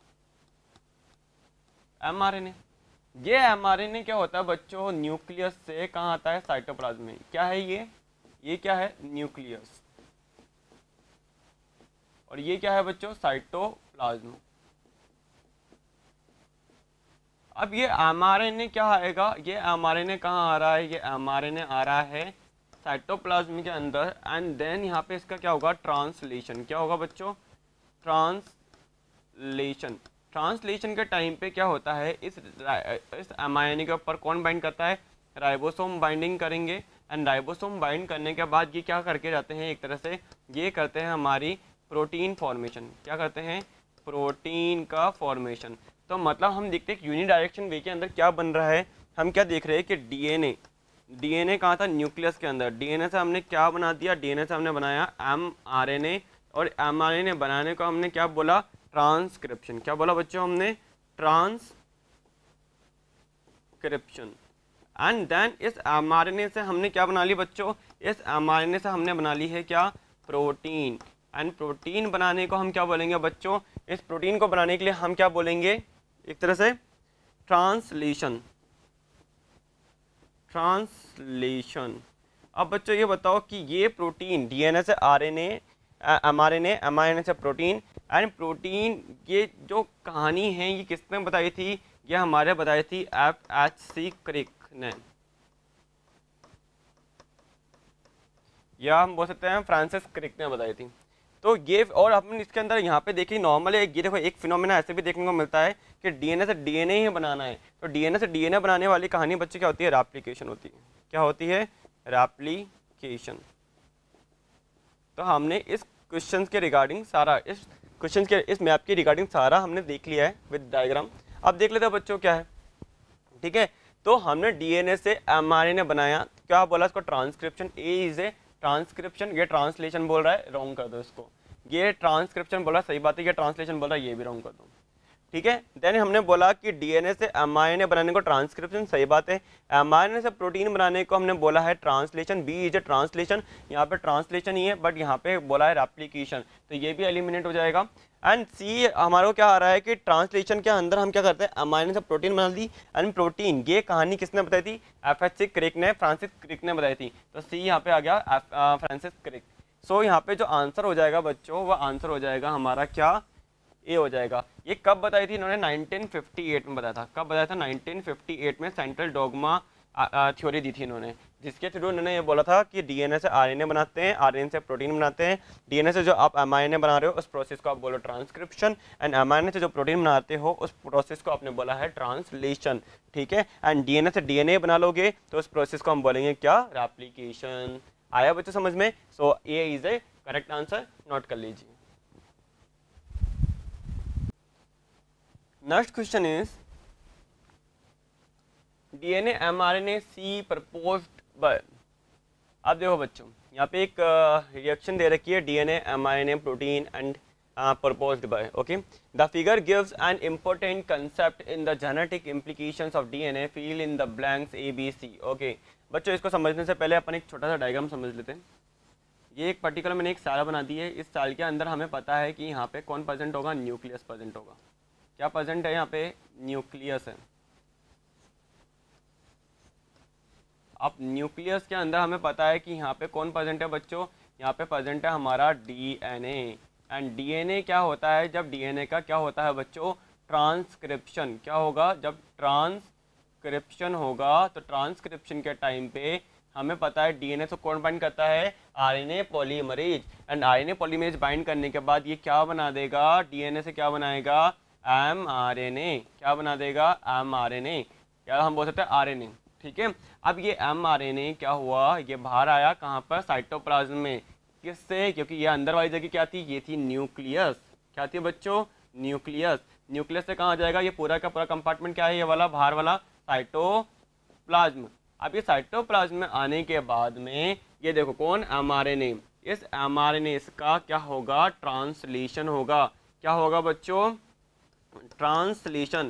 एमआरएनए। ये एमआरएनए क्या होता है बच्चों, न्यूक्लियस से कहाँ आता है, साइटोप्लाज्म में। क्या है ये ये क्या है, न्यूक्लियस। और ये क्या है बच्चों, साइटोप्लाज्म। अब ये एमआरएनए क्या आएगा, ये एमआरएनए कहाँ आ रहा है, ये एमआरएनए आ रहा है साइटोप्लाज्म के अंदर, एंड देन यहाँ पे इसका क्या होगा, ट्रांसलेशन। क्या होगा बच्चों, ट्रांसलेशन। ट्रांसलेशन के टाइम पे क्या होता है, इस इस एमआरएनए के ऊपर कौन बाइंड करता है, राइबोसोम बाइंडिंग करेंगे, एंड राइबोसोम बाइंड करने के बाद ये क्या करके जाते हैं, एक तरह से ये करते हैं हमारी प्रोटीन फॉर्मेशन। क्या करते हैं, प्रोटीन का फॉर्मेशन। तो मतलब हम देखते हैं यूनिडायरेक्शन वे के अंदर क्या बन रहा है, हम क्या देख रहे हैं कि डीएनए डीएनए कहाँ था, न्यूक्लियस के अंदर। डीएनए से हमने क्या बना दिया, डीएनए से हमने बनाया एमआरएनए, और एमआरएनए बनाने को हमने क्या बोला, ट्रांसक्रिप्शन। क्या बोला बच्चों हमने, ट्रांसक्रिप्शन। एंड देन इस एमआरएनए से हमने क्या बना ली बच्चों, इस एमआरएनए से हमने बना ली है क्या, प्रोटीन। एंड प्रोटीन बनाने को हम क्या बोलेंगे बच्चों, इस प्रोटीन को बनाने के लिए हम क्या बोलेंगे, एक तरह से ट्रांसलेशन। ट्रांसलेशन। अब बच्चों ये बताओ कि ये प्रोटीन डीएनए से आरएनए, एमआरएनए, एमआरएनए से प्रोटीन, एंड प्रोटीन ये जो कहानी है ये किसने बताई थी, ये हमारे बताई थी एफ एच सी क्रिक ने, या हम बोल सकते हैं फ्रांसिस क्रिक ने बताई थी। तो ये, और अपन इसके अंदर यहाँ पे देखिए नॉर्मल है, ये देखो एक फिनोमेना ऐसे भी देखने को मिलता है कि डीएनए से डीएनए ही बनाना है। तो डीएनए से डीएनए बनाने वाली कहानी बच्चे क्या होती है, रेप्लिकेशन होती है। क्या होती है, रेप्लिकेशन। तो हमने इस क्वेश्चन के रिगार्डिंग सारा, इस क्वेश्चन के इस मैप के रिगार्डिंग सारा हमने देख लिया है विद डायग्राम। अब देख लेते हैं बच्चों क्या है, ठीक है। तो हमने डीएनए से एमआरएनए बनाया, क्या बोला इसको, transcription. A is a transcription, ये ट्रांसलेशन बोल रहा है, रॉन्ग कर दो इसको। ये ट्रांसक्रिप्शन बोला, सही बात है, ये ट्रांसलेशन बोल रहा है, ये भी रॉन्ग कर दो, ठीक है। देन हमने बोला कि डीएनए से एमआरएनए बनाने को ट्रांसक्रिप्शन, सही बात है। एमआरएनए से प्रोटीन बनाने को हमने बोला है translation, B is a translation. यहाँ पे ट्रांसलेशन ही है, बट यहाँ पे बोला है रेप्लिकेशन, तो ये भी एलिमिनेट हो जाएगा। एंड सी हमारे को क्या आ रहा है कि ट्रांसलेशन के अंदर हम क्या करते हैं, एमआरएनए से प्रोटीन बना दी, एंड प्रोटीन, ये कहानी किसने बताई थी, एफ एच सी क्रिक ने, फ्रांसिस क्रिक ने बताई थी। तो सी यहाँ पे आ गया फ्रांसिस क्रिक। सो यहाँ पे जो आंसर हो जाएगा बच्चों, वो आंसर हो जाएगा हमारा क्या, ए हो जाएगा। ये कब बताई थी इन्होंने, नाइनटीन फिफ्टी एट में बताया था। कब बताया था, नाइनटीन फिफ्टी एट में सेंट्रल डोगमा थ्योरी दी थी इन्होंने, जिसके थ्रू इन्होंने ये बोला था कि डीएनए से आरएनए बनाते हैं, आरएनए से प्रोटीन बनाते हैं, डीएनए से जो आप एमआरएनए बना रहे हो उस प्रोसेस को आप बोलो ट्रांसक्रिप्शन, एंड एमआरएनए से जो प्रोटीन बनाते हो उस प्रोसेस को आपने बोला है ट्रांसलेशन, ठीक है। एंड डीएनए से डीएनए बना लोगे तो उस प्रोसेस को हम बोलेंगे क्या, रेप्लिकेशन। आया बच्चों समझ में। So A is a correct answer, note कर लीजिए। Next question is DNA mRNA C proposed by. अब देखो बच्चों यहाँ पे एक रिएक्शन दे रखी है, DNA mRNA protein and proposed by, okay. The figure gives an important concept in the genetic implications of DNA, fill in the blanks A B C, okay. बच्चों इसको समझने से पहले अपन एक छोटा सा डायग्राम समझ लेते हैं। ये एक पर्टिकुलर मैंने एक साल बना दी है, इस साल के अंदर हमें पता है कि यहाँ पे कौन प्रेजेंट होगा, न्यूक्लियस प्रेजेंट होगा। क्या प्रेजेंट है यहाँ पे, न्यूक्लियस है। अब न्यूक्लियस के अंदर हमें पता है कि यहाँ पे कौन प्रेजेंट है बच्चों, यहाँ पे प्रेजेंट है हमारा डीएनए। एंड डीएनए क्या होता है, जब डीएनए का क्या होता है बच्चों, ट्रांसक्रिप्शन। क्या होगा, जब ट्रांस ट्रांसक्रिप्शन होगा, तो ट्रांसक्रिप्शन के टाइम पे हमें पता है डीएनए से कौन बाइंड करता है, RNA polymerase. And RNA polymerase bind करने के बाद ये क्या बना देगा, डीएनए से क्या बनाएगा, एमआरएनए। क्या बना देगा, एमआरएनए, क्या हम बोल सकते हैं आरएनए। ठीक है, अब ये एमआरएनए क्या हुआ, ये बाहर आया कहाँ पर, साइटोप्लाज्म में। किससे, क्योंकि ये अंदर वाली जगह क्या थी, ये थी न्यूक्लियस। क्या थी बच्चों, न्यूक्लियस। न्यूक्लियस से कहाँ जाएगा, ये पूरा का पूरा कंपार्टमेंट क्या है, ये वाला बाहर वाला साइटोप्लाज्म। अब ये साइटोप्लाज्म में आने के बाद में ये देखो कौन, एमआरएनए। इस एमआरएनए का क्या होगा, ट्रांसलेशन होगा। क्या होगा बच्चों, ट्रांसलेशन,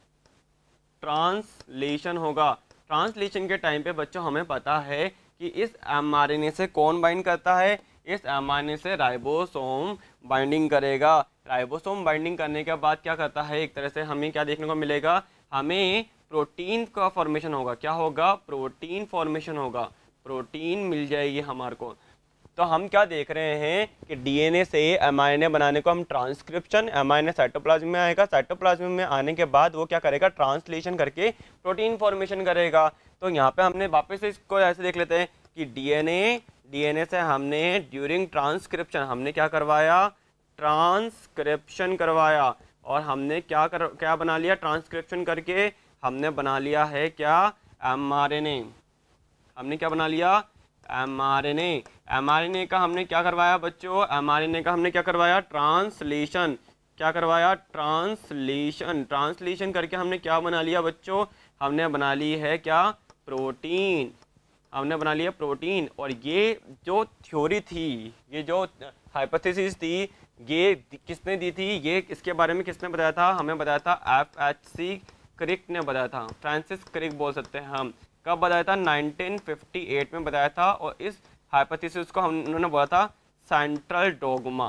ट्रांसलेशन होगा। ट्रांसलेशन के टाइम पे बच्चों हमें पता है कि इस एमआरएनए से कौन बाइंड करता है, इस एमआरएनए से राइबोसोम बाइंडिंग करेगा। राइबोसोम बाइंडिंग करने के बाद क्या करता है, एक तरह से हमें क्या देखने को मिलेगा, हमें प्रोटीन का फॉर्मेशन होगा। क्या होगा, प्रोटीन फॉर्मेशन होगा, प्रोटीन मिल जाएगी हमारे को। तो हम क्या देख रहे हैं कि डीएनए से एमआरएनए बनाने को हम ट्रांसक्रिप्शन, एमआरएनए साइटोप्लाज्म में आएगा, साइटोप्लाज्म में आने के बाद वो क्या करेगा, ट्रांसलेशन करके प्रोटीन फॉर्मेशन करेगा। तो यहाँ पे हमने वापस से इसको ऐसे देख लेते हैं कि डीएनए, डीएनए से हमने ड्यूरिंग ट्रांसक्रिप्शन हमने क्या करवाया, ट्रांसक्रिप्शन करवाया। और हमने क्या कर क्या बना लिया, ट्रांसक्रिप्शन करके हमने बना लिया है क्या, एमआरएनए। हमने क्या बना लिया, एमआरएनए। एमआरएनए का हमने क्या करवाया बच्चों, एमआरएनए का हमने क्या करवाया, ट्रांसलेशन। क्या करवाया, ट्रांसलेशन। ट्रांसलेशन करके हमने क्या बना लिया बच्चों, हमने बना ली है क्या, प्रोटीन। हमने बना लिया प्रोटीन। और ये जो थ्योरी थी, ये जो हाइपोथेसिस थी, ये किसने दी थी, ये इसके बारे में किसने बताया था, हमें बताया था एफ एच सी क्रिक ने बताया था, फ्रांसिस क्रिक बोल सकते हैं हम। कब बताया था, नाइनटीन फिफ्टी एट में बताया था। और इस हाइपोथेसिस को हम उन्होंने बोला था सेंट्रल डोगमा,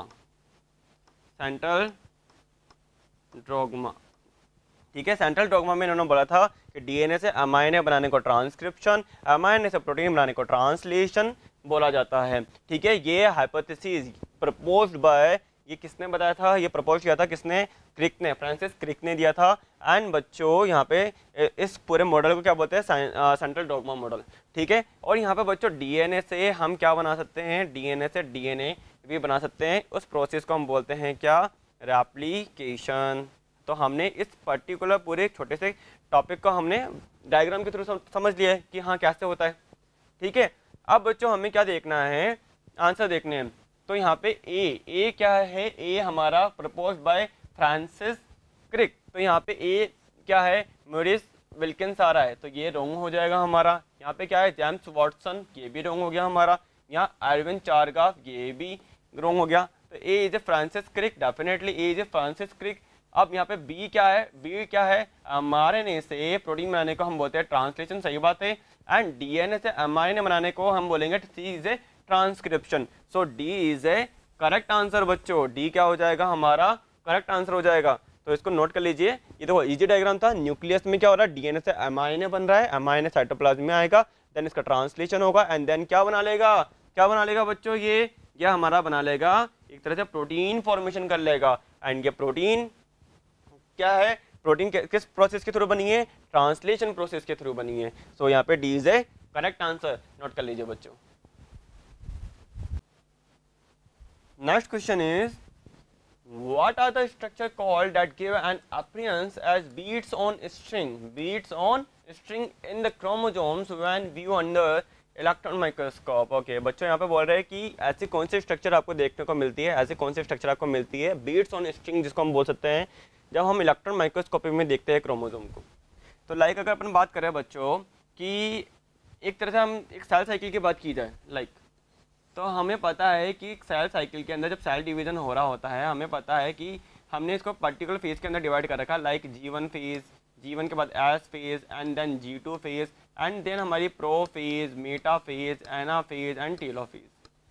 सेंट्रल डोगमा। ठीक है, सेंट्रल डोगमा में इन्होंने बोला था कि डीएनए से एमआरएनए बनाने को ट्रांसक्रिप्शन, एमआरएनए से प्रोटीन बनाने को ट्रांसलेशन बोला जाता है। ठीक है, ये हाइपोथेसिस प्रपोज्ड बाय, ये किसने बताया था, ये प्रपोज किया था किसने, क्रिक ने, फ्रांसिस क्रिक ने दिया था। एंड बच्चों यहाँ पे इस पूरे मॉडल को क्या बोलते हैं, सेंट्रल डोगमा मॉडल। ठीक है, और यहाँ पे बच्चों डीएनए से हम क्या बना सकते हैं, डीएनए से डीएनए भी बना सकते हैं। उस प्रोसेस को हम बोलते हैं क्या, रेप्लिकेशन। तो हमने इस पर्टिकुलर पूरे छोटे से टॉपिक को हमने डायग्राम के थ्रू समझ लिया है कि हाँ कैसे होता है। ठीक है, अब बच्चों हमें क्या देखना है, आंसर देखने हैं। तो यहाँ पे ए, ए क्या है, ए हमारा प्रपोज बाय फ्रांसिस क्रिक। तो यहाँ पे ए क्या है, मॉरिस विल्किंस आ रहा है, तो ये रॉन्ग हो जाएगा हमारा। यहाँ पे क्या है, जेम्स वॉटसन, ये भी रॉन्ग हो गया हमारा। यहाँ एरविन चारगाफ, ये भी रॉन्ग हो गया। तो A is a Francis Crick, definitely A is a Francis Crick. अब यहाँ पे बी क्या है, बी क्या है, एमआरएनए से प्रोटीन बनाने को हम बोलते हैं ट्रांसलेशन, सही बात है। एंड डीएनए से एमआरएनए बनाने को हम बोलेंगे C is a transcription. So D is a correct answer बच्चों, डी क्या हो जाएगा हमारा, करेक्ट आंसर हो जाएगा। तो इसको नोट कर लीजिए। ये देखो इजी डायग्राम था, न्यूक्लियस में क्या हो रहा है, डीएनए से एमआरएनए बन रहा है, एमआरएनए साइटोप्लाज्म में आएगा, देन इसका ट्रांसलेशन होगा एंड देन क्या बना लेगा, क्या बना लेगा बच्चों, ये ये हमारा बना लेगा एक तरह से प्रोटीन फॉर्मेशन कर लेगा। एंड ये प्रोटीन क्या है, प्रोटीन किस प्रोसेस के थ्रू बनी है, ट्रांसलेशन प्रोसेस के थ्रू बनी है। सो so, यहाँ पे D is a correct answer, note कर लीजिए बच्चों। Next question is what are the structure called that give an appearance as beads on string, beads on string in the chromosomes when view under electron microscope. Okay बच्चों यहाँ पे बोल रहे हैं कि ऐसी कौन सी स्ट्रक्चर आपको देखने को मिलती है, ऐसी कौन सी स्ट्रक्चर आपको मिलती है बीड्स ऑन स्ट्रिंग, जिसको हम बोल सकते हैं जब हम इलेक्ट्रॉन माइक्रोस्कोपी में देखते हैं क्रोमोसोम को। तो लाइक अगर अपन बात करें बच्चों कि एक तरह से हम एक सेल साइकिल की बात की जाए, लाइक तो हमें पता है कि सेल साइकिल के अंदर जब सेल डिवीजन हो रहा होता है, हमें पता है कि हमने इसको पर्टिकुलर फेज के अंदर डिवाइड कर रखा, like G one phase, G one के बाद S phase and then G two phase and then हमारी prophase, metaphase, anaphase and telophase.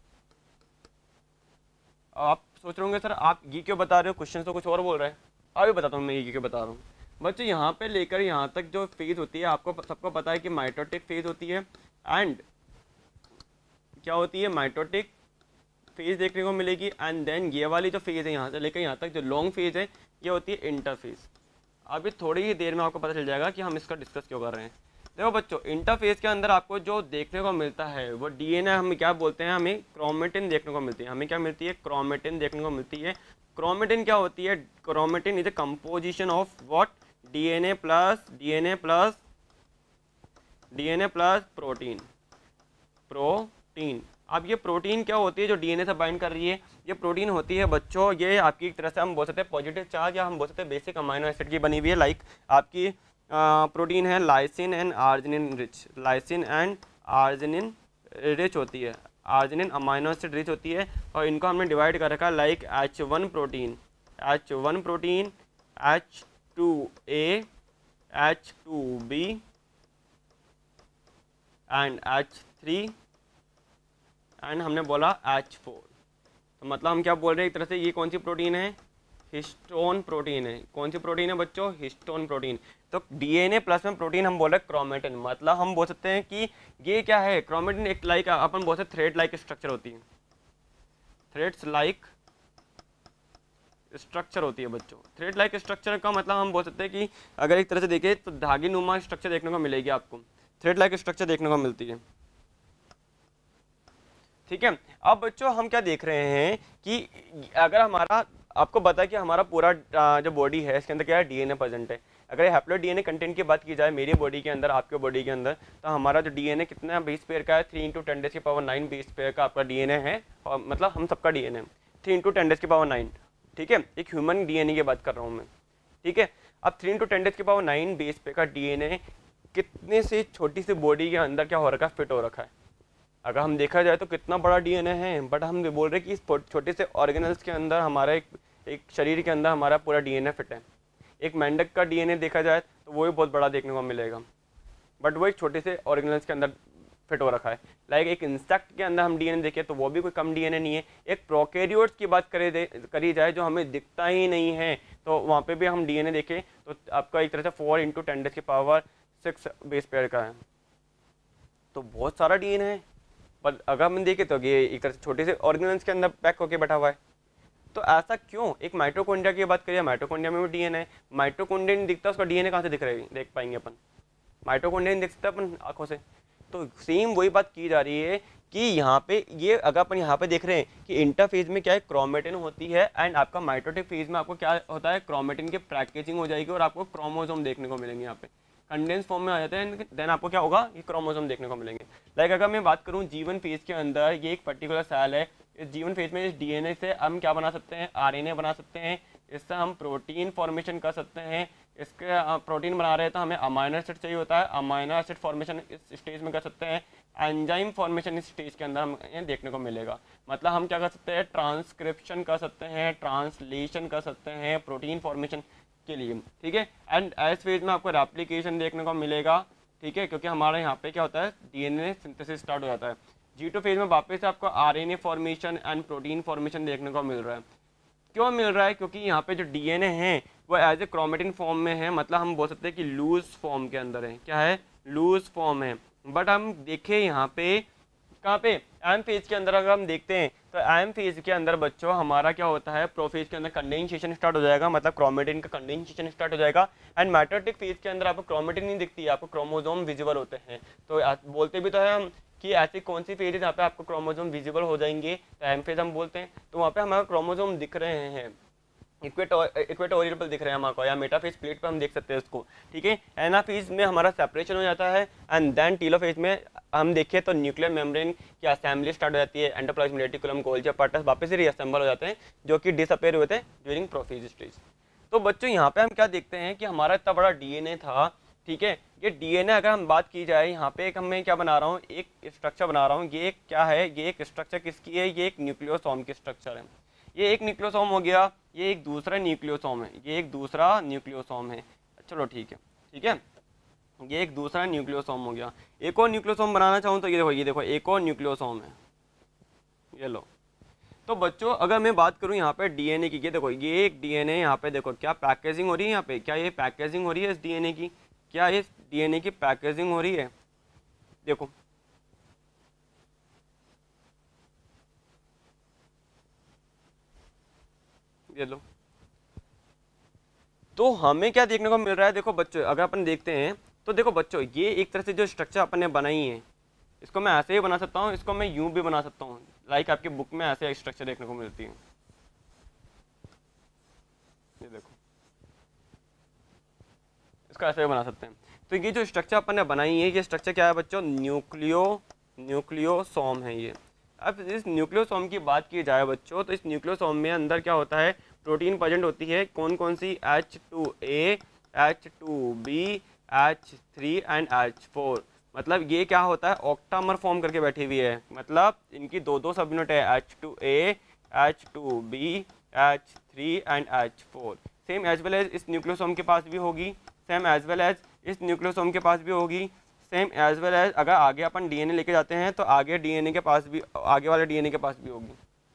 आप सोच रहे होंगे सर आप ये क्यों बता रहे हो, क्वेश्चन तो कुछ और बोल रहे हैं। अभी बताता हूँ मैं ये क्यों बता रहा हूँ बच्चों। यहाँ पे लेकर यहाँ तक जो फेज होती है, आपको सबको पता है कि माइटोटिक फेज होती है एंड क्या होती है, माइटोटिक फेज देखने को मिलेगी। एंड देन ये वाली जो फेज है यहाँ से लेकर यहाँ तक जो लॉन्ग फेज है ये होती है इंटरफेज। अभी थोड़ी ही देर में आपको पता चल जाएगा कि हम इसका डिस्कस क्यों कर रहे हैं। देखो बच्चों, इंटरफेस के अंदर आपको जो देखने को मिलता है वो डीएनए हम क्या बोलते हैं, हमें क्रोमेटिन देखने को मिलती है। हमें क्या मिलती है? क्रोमेटिन देखने को मिलती है। क्रोमेटिन क्या होती है? Chromatin is the composition of what? DNA plus DNA plus DNA plus protein. Protein अब ये प्रोटीन क्या होती है जो डीएनए से बाइंड कर रही है? ये प्रोटीन होती है बच्चों, ये आपकी एक तरह से हम बोल सकते हैं पॉजिटिव चार्ज, या हम बोल सकते हैं बेसिक अमाइनो एसिड की बनी हुई है। लाइक आपकी प्रोटीन है lysine and arginine rich, lysine and arginine rich होती है, आर्जिनिन अमाइनो एसिड रिच होती है। और इनको हमने डिवाइड कर रखा है like H one protein, H one protein, H two A, H two B and H three and हमने बोला एच फोर। तो मतलब हम क्या बोल रहे हैं एक तरह से, ये कौन सी प्रोटीन है? हिस्टोन प्रोटीन है। कौन सी प्रोटीन है बच्चों? Histone protein. तो डीएनए प्लस में प्रोटीन हम बोल रहे हैं क्रोमेटिन, मतलब हम बोल सकते हैं कि ये क्या है? क्रोमेटिन एक लाइक अपन बोल सकते थ्रेड लाइक स्ट्रक्चर होती है, थ्रेड्स लाइक स्ट्रक्चर होती है बच्चों। थ्रेड लाइक स्ट्रक्चर का मतलब हम बोल सकते हैं कि अगर एक तरह से देखें तो धागे नुमा स्ट्रक्चर देखने को मिलेगी आपको, थ्रेड लाइक स्ट्रक्चर देखने को मिलती है। ठीक है, अब बच्चों हम क्या देख रहे हैं कि अगर हमारा, आपको पता है कि हमारा पूरा जो बॉडी है इसके अंदर क्या है? डीएनए प्रेजेंट है। अगर हैप्लो डीएनए कंटेंट की बात की जाए मेरी बॉडी के अंदर, आपके बॉडी के अंदर, तो हमारा जो डीएनए कितना बेस पेयर का है? थ्री इंटू टेन डेज की पावर नाइन बेस पेयर का आपका डीएनए है, और मतलब हम सबका DNA three into ten days की पावर नाइन। ठीक है, एक ह्यूमन डीएनए की बात कर रहा हूँ मैं। ठीक है, अब थ्री इंटू टेन डेज की पावर नाइन बेस पेयर का डीएनए कितने से छोटी सी बॉडी के अंदर क्या हो रखा है? फिट हो रखा है। अगर हम देखा जाए तो कितना बड़ा डीएनए है, बट हम बोल रहे हैं कि इस छोटे से ऑर्गेनल्स के अंदर हमारा एक एक शरीर के अंदर हमारा पूरा डीएनए फिट है। एक मेंढक का डीएनए देखा जाए तो वो भी बहुत बड़ा देखने को मिलेगा, बट वो एक छोटे से ऑर्गेनल्स के अंदर फिट हो रखा है। लाइक एक इंसेक्ट के अंदर हम डीएनए देखें तो वो भी कोई कम डीएनए नहीं है। एक प्रोकैरियोट्स की बात करे करी जाए जो हमें दिखता ही नहीं है, तो वहाँ पे भी हम डीएनए देखें तो आपका एक तरह से फोर इंटू टेन डेज की पावर सिक्स बेस पेयर का है। तो बहुत सारा डीएनए है, पर अगर हम देखें तो ये एक तरह से छोटे से ऑर्गेनल्स के अंदर पैक होकर बैठा हुआ है। तो ऐसा क्यों? एक माइटोकॉन्ड्रिया की बात करिए, माइटोकॉन्ड्रिया में भी डीएनए है। माइटोकॉन्ड्रिया नहीं दिखता, उसका डीएनए कहाँ से दिख रहा है? देख पाएंगे अपन? माइटोकॉन्ड्रिया नहीं दिख सकता अपन आंखों से। तो सेम वही बात की जा रही है कि यहाँ पे ये अगर अपन यहाँ पे देख रहे हैं कि इंटरफेज में क्या है? क्रोमेटिन होती है, एंड आपका माइटोटिक फेज में आपको क्या होता है? क्रोमेटिन की पैकेजिंग हो जाएगी और आपको क्रोमोसोम देखने को मिलेंगे। यहाँ पे कंडेंस फॉर्म में आ जाते हैं, देन आपको क्या होगा? ये क्रोमोसोम देखने को मिलेंगे। लाइक अगर मैं बात करूँ जीवन फेज के अंदर, ये एक पर्टिकुलर सेल है, इस जीवन फेज में इस डीएनए से हम क्या बना सकते हैं? आरएनए बना सकते हैं, इससे हम प्रोटीन फॉर्मेशन कर सकते हैं। इसके प्रोटीन बना रहे हैं तो हमें अमाइनो एसिड चाहिए होता है, अमाइनो एसिड फॉर्मेशन इस स्टेज में कर सकते हैं। एंजाइम फॉर्मेशन इस स्टेज के अंदर हमें देखने को मिलेगा। मतलब हम क्या कर सकते हैं? ट्रांसक्रिप्शन कर सकते हैं, ट्रांसलेशन कर सकते हैं प्रोटीन फॉर्मेशन के लिए। ठीक है, एंड एस फेज में आपको रेप्लिकेशन देखने को मिलेगा। ठीक है, क्योंकि हमारे यहाँ पे क्या होता है? डीएनए सिंथेसिस स्टार्ट हो जाता है। जी टू फेज में वापस से आपको RNA formation and protein formation देखने को मिल रहा है। क्यों मिल रहा है? क्योंकि यहाँ पे जो डीएनए है वो एज ए क्रोमेटिन फॉर्म में है, मतलब हम बोल सकते हैं कि लूज फॉर्म के अंदर है। क्या है? लूज फॉर्म है। बट हम देखें यहाँ पे कहाँ पे? एम फेज के अंदर अगर हम देखते हैं तो एम फेज के अंदर बच्चों हमारा क्या होता है? प्रोफेज के अंदर कंडेंसेशन स्टार्ट हो जाएगा, मतलब क्रोमेटिन का कंडेंसेशन स्टार्ट हो जाएगा। एंड मैटोटिक फेज के अंदर आपको क्रोमेटिन नहीं दिखती है, आपको क्रोमोसोम विजिबल होते हैं। तो बोलते भी तो है हम कि ऐसी कौन सी फेज है जहाँ पे आपको क्रोमोसोम विजिबल हो जाएंगे, तो एम फेज हम बोलते हैं। तो वहाँ पे हमारा क्रोमोसोम दिख रहे हैं, इक्वेटोरियल पर दिख रहे हैं हमको, या मेटाफेज प्लेट पर हम देख सकते हैं उसको। ठीक है, एनाफेज में हमारा सेपरेशन हो जाता है, एंड देन टीलोफेज में हम देखें तो न्यूक्लियर मेम्ब्रेन की असेंबली स्टार्ट हो जाती है। एंडोप्लाज्मिक रेटिकुलम, गोल्गी पार्टस वापस से रीअसेंबल हो जाते हैं, जो कि डिसअपेयर हुए थे ड्यूरिंग प्रोफेज स्टेज। तो बच्चों यहाँ पे हम क्या देखते हैं कि हमारा इतना बड़ा डीएनए था। ठीक है, ये डीएनए अगर हम बात की जाए, यहाँ पे एक मैं क्या बना रहा हूँ? एक स्ट्रक्चर बना रहा हूँ। ये एक क्या है? ये एक स्ट्रक्चर किसकी है? ये एक न्यूक्लियोसोम की स्ट्रक्चर है। ये एक न्यूक्लियोसोम हो गया, ये एक दूसरा न्यूक्लियोसोम है, ये एक दूसरा न्यूक्लियोसोम है। चलो ठीक है, ठीक है, ये एक दूसरा न्यूक्लियोसोम हो गया। एक और न्यूक्लियोसोम बनाना चाहूँ तो ये देखो, ये देखो एक और न्यूक्लियोसोम है, ये लो। तो बच्चों अगर मैं बात करूँ यहाँ पे डीएनए की, ये देखो ये एक डीएनए, यहाँ पे देखो क्या पैकेजिंग हो रही है यहाँ पे? क्या ये पैकेजिंग हो रही है इस डीएनए की? क्या ये डीएनए की पैकेजिंग हो रही है? देखो ये लो, तो हमें क्या देखने को मिल रहा है, देखो बच्चों अगर अपन देखते हैं तो देखो बच्चों ये एक तरह से जो स्ट्रक्चर अपन ने बनाई है इसको मैं ऐसे ही बना सकता हूँ, इसको मैं यूं भी बना सकता हूँ, लाइक आपकी बुक में ऐसे स्ट्रक्चर देखने को मिलती है। ये देखो इसको ऐसे भी बना सकते हैं। तो ये जो स्ट्रक्चर अपन ने बनाई है ये स्ट्रक्चर क्या है बच्चों, न्यूक्लियो न्यूक्लियोसोम है ये। अब इस न्यूक्लियोसोम की बात की जाए बच्चों तो इस न्यूक्लियोसोम में अंदर क्या होता है, प्रोटीन प्रेजेंट होती है। कौन कौन सी, H two A, H two B, H three and H four. मतलब ये क्या होता है, ऑक्टामर फॉर्म करके बैठी हुई है, मतलब इनकी दो दो सब यूनिट है, H two A, H two B, H three and H four. Same as well as इस न्यूक्लियोसोम के पास भी होगी, सेम एज वेल एज इस न्यूक्लियोसोम के पास भी होगी, सेम एज वेल एज अगर आगे अपन डीएनए लेके जाते हैं तो आगे डीएनए के पास भी, आगे वाले डीएनए के पास भी होगी।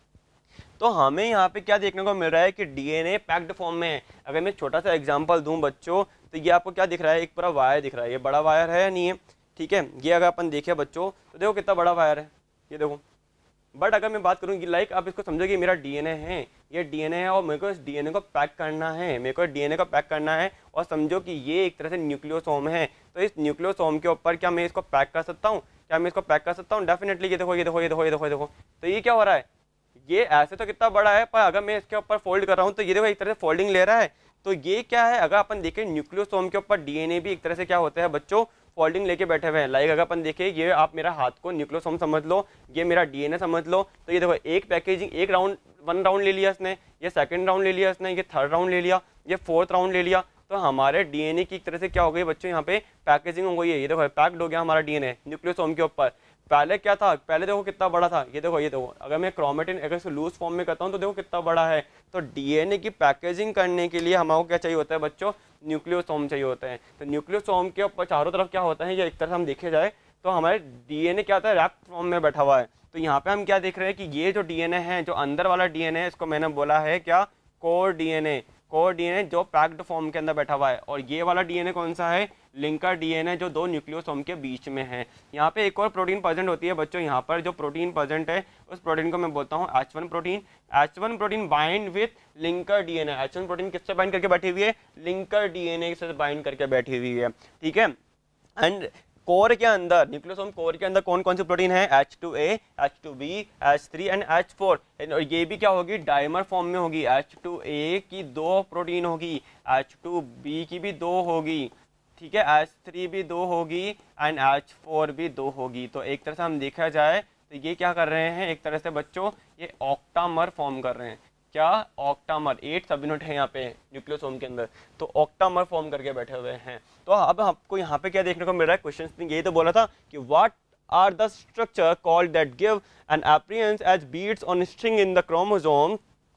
तो हमें यहाँ पे क्या देखने को मिल रहा है कि डीएनए पैक्ड फॉर्म में है। अगर मैं छोटा सा एग्जांपल दूं बच्चों तो ये आपको क्या दिख रहा है, एक पूरा वायर दिख रहा है, ये बड़ा वायर है या नहीं है, ठीक है। ये अगर अपन देखें बच्चों तो देखो कितना बड़ा वायर है, ये देखो। बट अगर मैं बात करूँ कि लाइक आप इसको समझो कि मेरा डीएनए है, ये डीएनए है और मेरे को इस डीएनए को पैक करना है, मेरे को डीएनए को पैक करना है और समझो कि ये एक तरह से न्यूक्लियोसोम है। तो इस न्यूक्लियोसोम के ऊपर क्या मैं इसको पैक कर सकता हूँ, क्या मैं इसको पैक कर सकता हूँ, डेफिनेटली। ये देखो ये देखो ये देखो ये देखो ये देखो। तो ये क्या हो रहा है, ये ऐसे तो कितना बड़ा है, पर अगर मैं इसके ऊपर फोल्ड कर रहा हूँ तो ये देखो एक तरह से फोल्डिंग ले रहा है। तो ये क्या है, अगर अपन देखें न्यूक्लियोसोम के ऊपर डीएनए भी एक तरह से क्या होता है बच्चों, फोल्डिंग लेके बैठे हुए हैं। लाइक अगर अपन देखें, ये आप मेरा हाथ को न्यूक्लियोसोम समझ लो, ये मेरा डीएनए समझ लो। तो ये देखो एक पैकेजिंग, एक राउंड, वन राउंड ले लिया इसने, ये सेकंड राउंड ले लिया इसने, ये थर्ड राउंड ले लिया, ये फोर्थ राउंड ले लिया। तो हमारे डीएनए की एक तरह से क्या हो गई बच्चों, यहाँ पे पैकेजिंग हो गई है। ये देखो पैक्ड हो गया हमारा डीएनए न्यूक्लियोसोम के ऊपर। पहले क्या था, पहले देखो कितना बड़ा था, ये देखो ये देखो। अगर मैं क्रोमेटिन अगर इसको लूज फॉर्म में करता हूँ तो देखो कितना बड़ा है। तो डीएनए की पैकेजिंग करने के लिए हमारे क्या चाहिए होता है बच्चों, न्यूक्लियोसोम चाहिए होता है। तो न्यूक्लियोसोम के ऊपर चारों तरफ क्या होता है, ये एक तरह से हम देखे जाए तो हमारे डीएनए क्या होता है, रैप फॉर्म में बैठा हुआ है। तो यहाँ पे हम क्या देख रहे हैं कि ये जो डीएनए है, जो अंदर वाला डीएनए है, इसको मैंने बोला है क्या, कोर डीएनए। कोर डीएनए जो पैक्ड फॉर्म के अंदर बैठा हुआ है। और ये वाला डीएनए कौन सा है, लिंकर डीएनए, जो दो न्यूक्लियोसोम के बीच में है। यहाँ पे एक और प्रोटीन प्रेजेंट होती है बच्चों, यहाँ पर जो प्रोटीन प्रेजेंट है उस प्रोटीन को मैं बोलता हूँ H one protein. H one protein bind with linker DNA. H one protein किससे बाइंड करके बैठी हुई है, लिंकर डीएनए से बाइंड करके बैठी हुई है, ठीक है। एंड कोर के अंदर, न्यूक्लियोसोम कोर के अंदर कौन कौन सी प्रोटीन है, H two A, H two B, H three and H four. और ये भी क्या होगी, डाइमर फॉर्म में होगी। एच टू ए की दो प्रोटीन होगी, एच टू बी की भी दो होगी, ठीक है, एच थ्री भी दो होगी एंड एच फोर भी दो होगी। तो एक तरह से हम देखा जाए तो ये क्या कर रहे हैं, एक तरह से बच्चों ये ऑक्टामर फॉर्म कर रहे हैं। क्या, ऑक्टामर। एट सब यूनिट है यहाँ पे न्यूक्लियोसोम के अंदर, तो ऑक्टामर फॉर्म करके बैठे हुए हैं। तो अब आपको यहाँ पे क्या देखने को मिल रहा है, क्वेश्चन यही तो बोला था कि what are the structure called that give an appearance as beads on string in the chromosome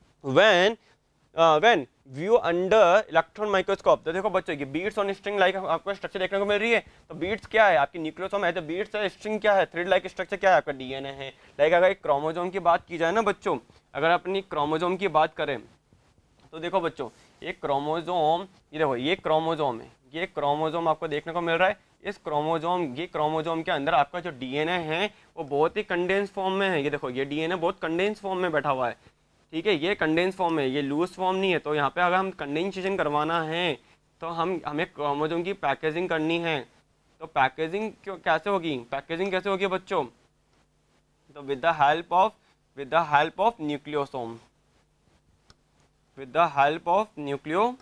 when when view under electron microscope. तो देखो बच्चों ये बीड्स ऑन स्ट्रिंग लाइक आपको स्ट्रक्चर देखने को मिल रही है। तो बीड्स क्या है, आपकी न्यूक्लियोसोम है, तो बीड्स है, स्ट्रिंग क्या है, थ्रेड लाइक स्ट्रक्चर क्या है, आपका डीएनए है। लाइक अगर एक क्रोमोसोम की बात की जाए ना बच्चों, अगर अपनी क्रोमोसोम की बात करें तो देखो बच्चों ये क्रोमोसोम, ये देखो ये क्रोमोसोम है, ये क्रोमोसोम आपको देखने को मिल रहा है। इस क्रोमोसोम, ये क्रोमोसोम के अंदर आपका जो डीएनए है वो बहुत ही कंडेंस फॉर्म में है। ये देखो ये डीएनए बहुत कंडेंस फॉर्म में बैठा हुआ है, ठीक है, ये कंडेंस फॉर्म है, ये लूज फॉर्म नहीं है। तो यहाँ पे अगर हम कंडेंसेशन करवाना है तो हम हमें क्रोमोसोम की पैकेजिंग करनी है। तो पैकेजिंग क्यों कैसे होगी, पैकेजिंग कैसे होगी बच्चों, तो with the help of with the help of nucleosome, with the help of nucleosome.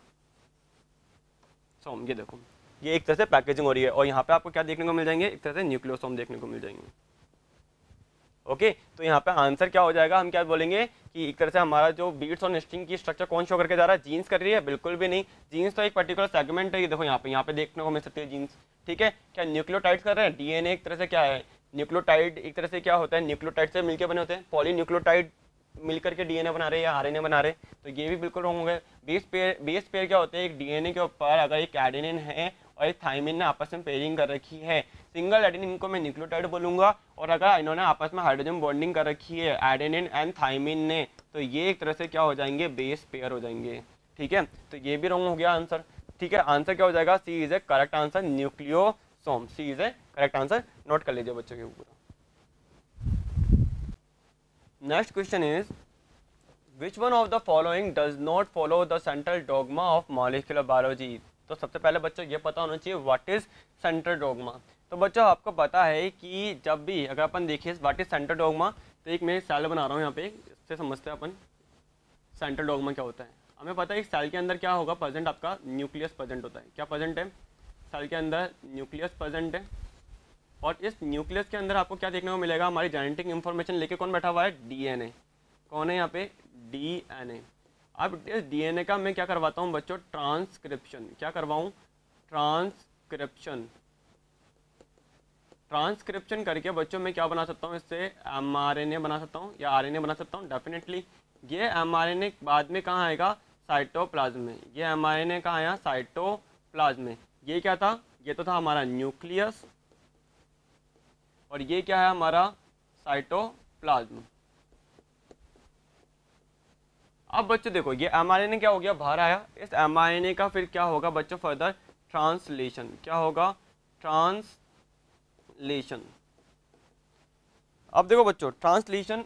ये देखो ये एक तरह से पैकेजिंग हो रही है। और यहाँ पे आपको क्या देखने को मिल जाएंगे, एक तरह से न्यूक्लियोसोम देखने को मिल जाएंगे। ओके okay, तो यहाँ पे आंसर क्या हो जाएगा, हम क्या बोलेंगे कि एक तरह से हमारा जो बीट्स और स्ट्रिंग की स्ट्रक्चर कौन शो करके जा रहा है, जीन्स कर रही है, बिल्कुल भी नहीं। जीन्स तो एक पर्टिकुलर सेगमेंट है, ये देखो यहाँ पे यहाँ पे देखने को मिल सकती है जीन्स, ठीक है। क्या न्यूक्लियोटाइड्स कर रहे हैं, डीएनए एक तरह से क्या है, न्यूक्लियोटाइड एक तरह से क्या होता है, न्यूक्लियोटाइड से मिलकर बने होते हैं, पॉलीन्यूक्लियोटाइड मिलकर के डीएनए बना रहे हैं या आरएनए बना रहे हैं। तो ये भी बिल्कुल रॉन्ग हो गए। बेस पेयर, बेस पेयर क्या होते हैं, एक डीएनए के ऊपर अगर एक एडेनिन है और एक थाइमिन ने आपस में पेयरिंग कर रखी है, सिंगल एडेनिन को मैं न्यूक्लियोटाइड बोलूंगा, और अगर इन्होंने आपस में हाइड्रोजन बॉन्डिंग कर रखी है एडेनिन एंड थाइमिन ने, तो ये एक तरह से क्या हो जाएंगे, बेस पेयर हो जाएंगे, ठीक है। तो ये भी रॉन्ग हो गया आंसर, ठीक है। आंसर क्या हो जाएगा, C is a correct answer, nucleosome, C is a correct answer. Note कर लीजिए बच्चों के ऊपर। Next question is which one of the following does not follow the central dogma of molecular biology. तो सबसे पहले बच्चों ये पता होना चाहिए व्हाट इज सेंट्रल डोगमा। तो बच्चों आपको पता है कि जब भी अगर अपन देखिए व्हाट इज सेंट्रल डोगमा, तो एक मैं सेल बना रहा हूँ यहाँ पे, इससे समझते हैं अपन सेंट्रल डोगमा क्या होता है। हमें पता है सेल के अंदर क्या होगा, प्रेजेंट आपका न्यूक्लियस प्रेजेंट होता है। क्या प्रेजेंट है सेल के अंदर? न्यूक्लियस प्रेजेंट है। और इस न्यूक्लियस के अंदर आपको क्या देखने को मिलेगा, हमारी जेनेटिक इन्फॉर्मेशन लेके कौन बैठा हुआ है? डीएनए। कौन है यहाँ पे? डीएनए। अब इस डीएनए का मैं क्या करवाता हूँ बच्चों? ट्रांसक्रिप्शन। क्या करवाऊँ? ट्रांसक्रिप्शन। ट्रांसक्रिप्शन करके बच्चों मैं क्या बना सकता हूँ? इससे एमआरएनए बना सकता हूँ या आरएनए बना सकता हूँ डेफिनेटली। ये एमआरएनए बाद में कहाँ आएगा? साइटोप्लाज्म में। ये एमआरएनए कहाँ आया? साइटोप्लाज्म में। ये क्या था? ये तो था हमारा न्यूक्लियस, और ये क्या है हमारा? साइटोप्लाज्म। अब बच्चों देखो ये एमआरएनए क्या हो गया? बाहर आया। इस एमआरएनए का फिर क्या होगा बच्चों? Further translation. क्या होगा? ट्रांसलेशन। अब देखो बच्चों ट्रांसलेशन,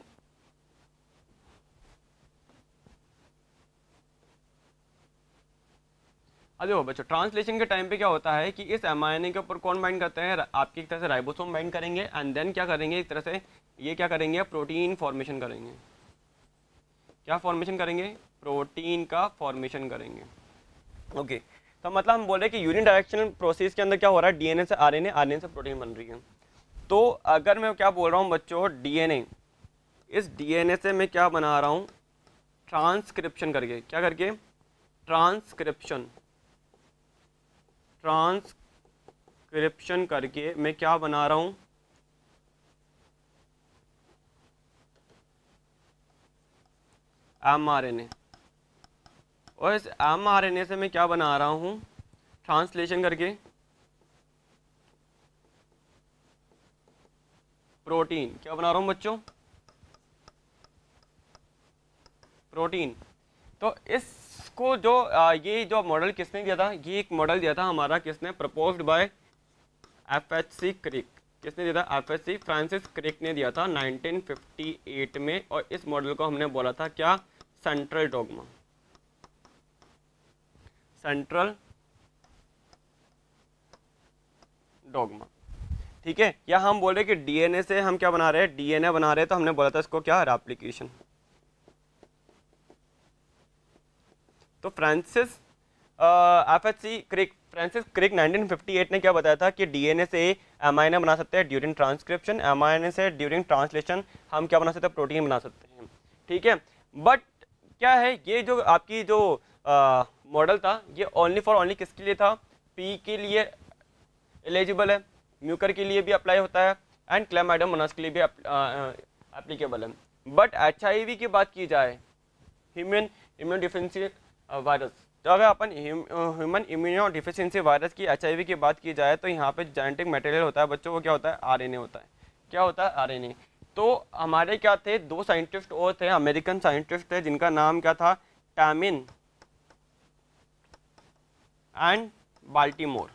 अब देखो बच्चों ट्रांसलेशन के टाइम पे क्या होता है कि इस एमआरएनए के ऊपर कौन बाइंड करते हैं? आपकी एक तरह से राइबोसोम बाइंड करेंगे, एंड देन क्या करेंगे? एक तरह से ये क्या करेंगे? प्रोटीन फॉर्मेशन करेंगे। क्या फॉर्मेशन करेंगे? प्रोटीन का फॉर्मेशन करेंगे। ओके, तो मतलब हम बोल रहे हैं कि यूनिडायरेक्शनल प्रोसेस के अंदर क्या हो रहा है? डीएनए से आरएनए, आरएनए से प्रोटीन बन रही है। तो अगर मैं क्या बोल रहा हूँ बच्चों, डीएनए, इस डीएनए से मैं क्या बना रहा हूँ? ट्रांसक्रिप्शन करके। क्या करके? ट्रांसक्रिप्शन। ट्रांसक्रिप्शन करके मैं क्या बना रहा हूँ? एमआरएनए। और इस एमआरएनए से मैं क्या बना रहा हूँ? ट्रांसलेशन करके प्रोटीन। क्या बना रहा हूँ बच्चों? प्रोटीन। तो इसको जो आ, ये जो मॉडल किसने दिया था? ये एक मॉडल दिया था हमारा, किसने? Proposed by F H C Crick. किसने दिया था? F H C Francis Crick ने दिया था नाइनटीन फिफ्टी एट में। और इस मॉडल को हमने बोला था क्या? Central dogma. Central dogma. ठीक है, या हम बोल रहे कि डीएनए से हम क्या बना रहे हैं? डीएनए बना रहे हैं, तो हमने बोला था इसको क्या? रेप्लिकेशन। तो Francis F H C Crick, Francis Crick nineteen fifty eight ने क्या बताया था कि डीएनए से एमआरएनए बना सकते हैं ड्यूरिंग ट्रांसक्रिप्शन, एमआरएनए से ड्यूरिंग ट्रांसलेशन हम क्या बना सकते हैं? प्रोटीन बना सकते हैं। ठीक है, बट क्या है ये जो आपकी जो मॉडल था, ये ओनली फॉर ओनली किसके लिए था? पी के लिए एलिजिबल है, म्यूकर के लिए भी अप्लाई होता है, एंड क्लैमाइडोमोनास के लिए भी एप्लीकेबल है। बट एचआईवी की बात की जाए, ह्यूमन इम्यून डिफिशिएंसी वायरस, तो अगर अपन ह्यूमन इम्यूनो डिफिशिएंसी वायरस की एचआईवी की बात की जाए, तो यहाँ पे जेनेटिक मटेरियल होता है बच्चों, वो क्या होता है? आरएनए होता है। क्या होता है? आरएनए। तो हमारे क्या थे? दो साइंटिस्ट और थे, अमेरिकन साइंटिस्ट थे, जिनका नाम क्या था? Temin and Baltimore.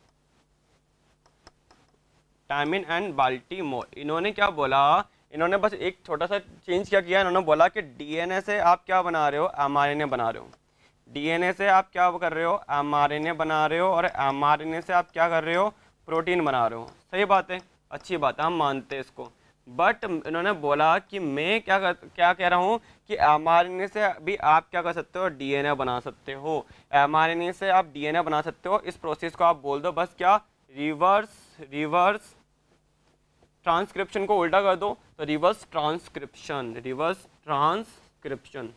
Temin and Baltimore. इन्होंने क्या बोला? इन्होंने बस एक छोटा सा चेंज क्या किया? इन्होंने बोला कि डीएनए से आप क्या बना रहे हो? एमआरएनए बना रहे हो। डीएनए से आप क्या कर रहे हो? एमआरएनए बना रहे हो। और एमआरएनए से आप क्या कर रहे हो? प्रोटीन बना रहे हो। सही बात है, अच्छी बात है, हम मानते हैं इसको। बट इन्होंने बोला कि मैं क्या कर, क्या कह रहा हूँ कि एमआरएनए से भी आप क्या कर सकते हो? डीएनए बना सकते हो। एमआरएनए से आप डीएनए बना सकते हो। इस प्रोसेस को आप बोल दो बस क्या? रिवर्स रिवर्स ट्रांसक्रिप्शन को उल्टा कर दो तो reverse transcription. Reverse transcription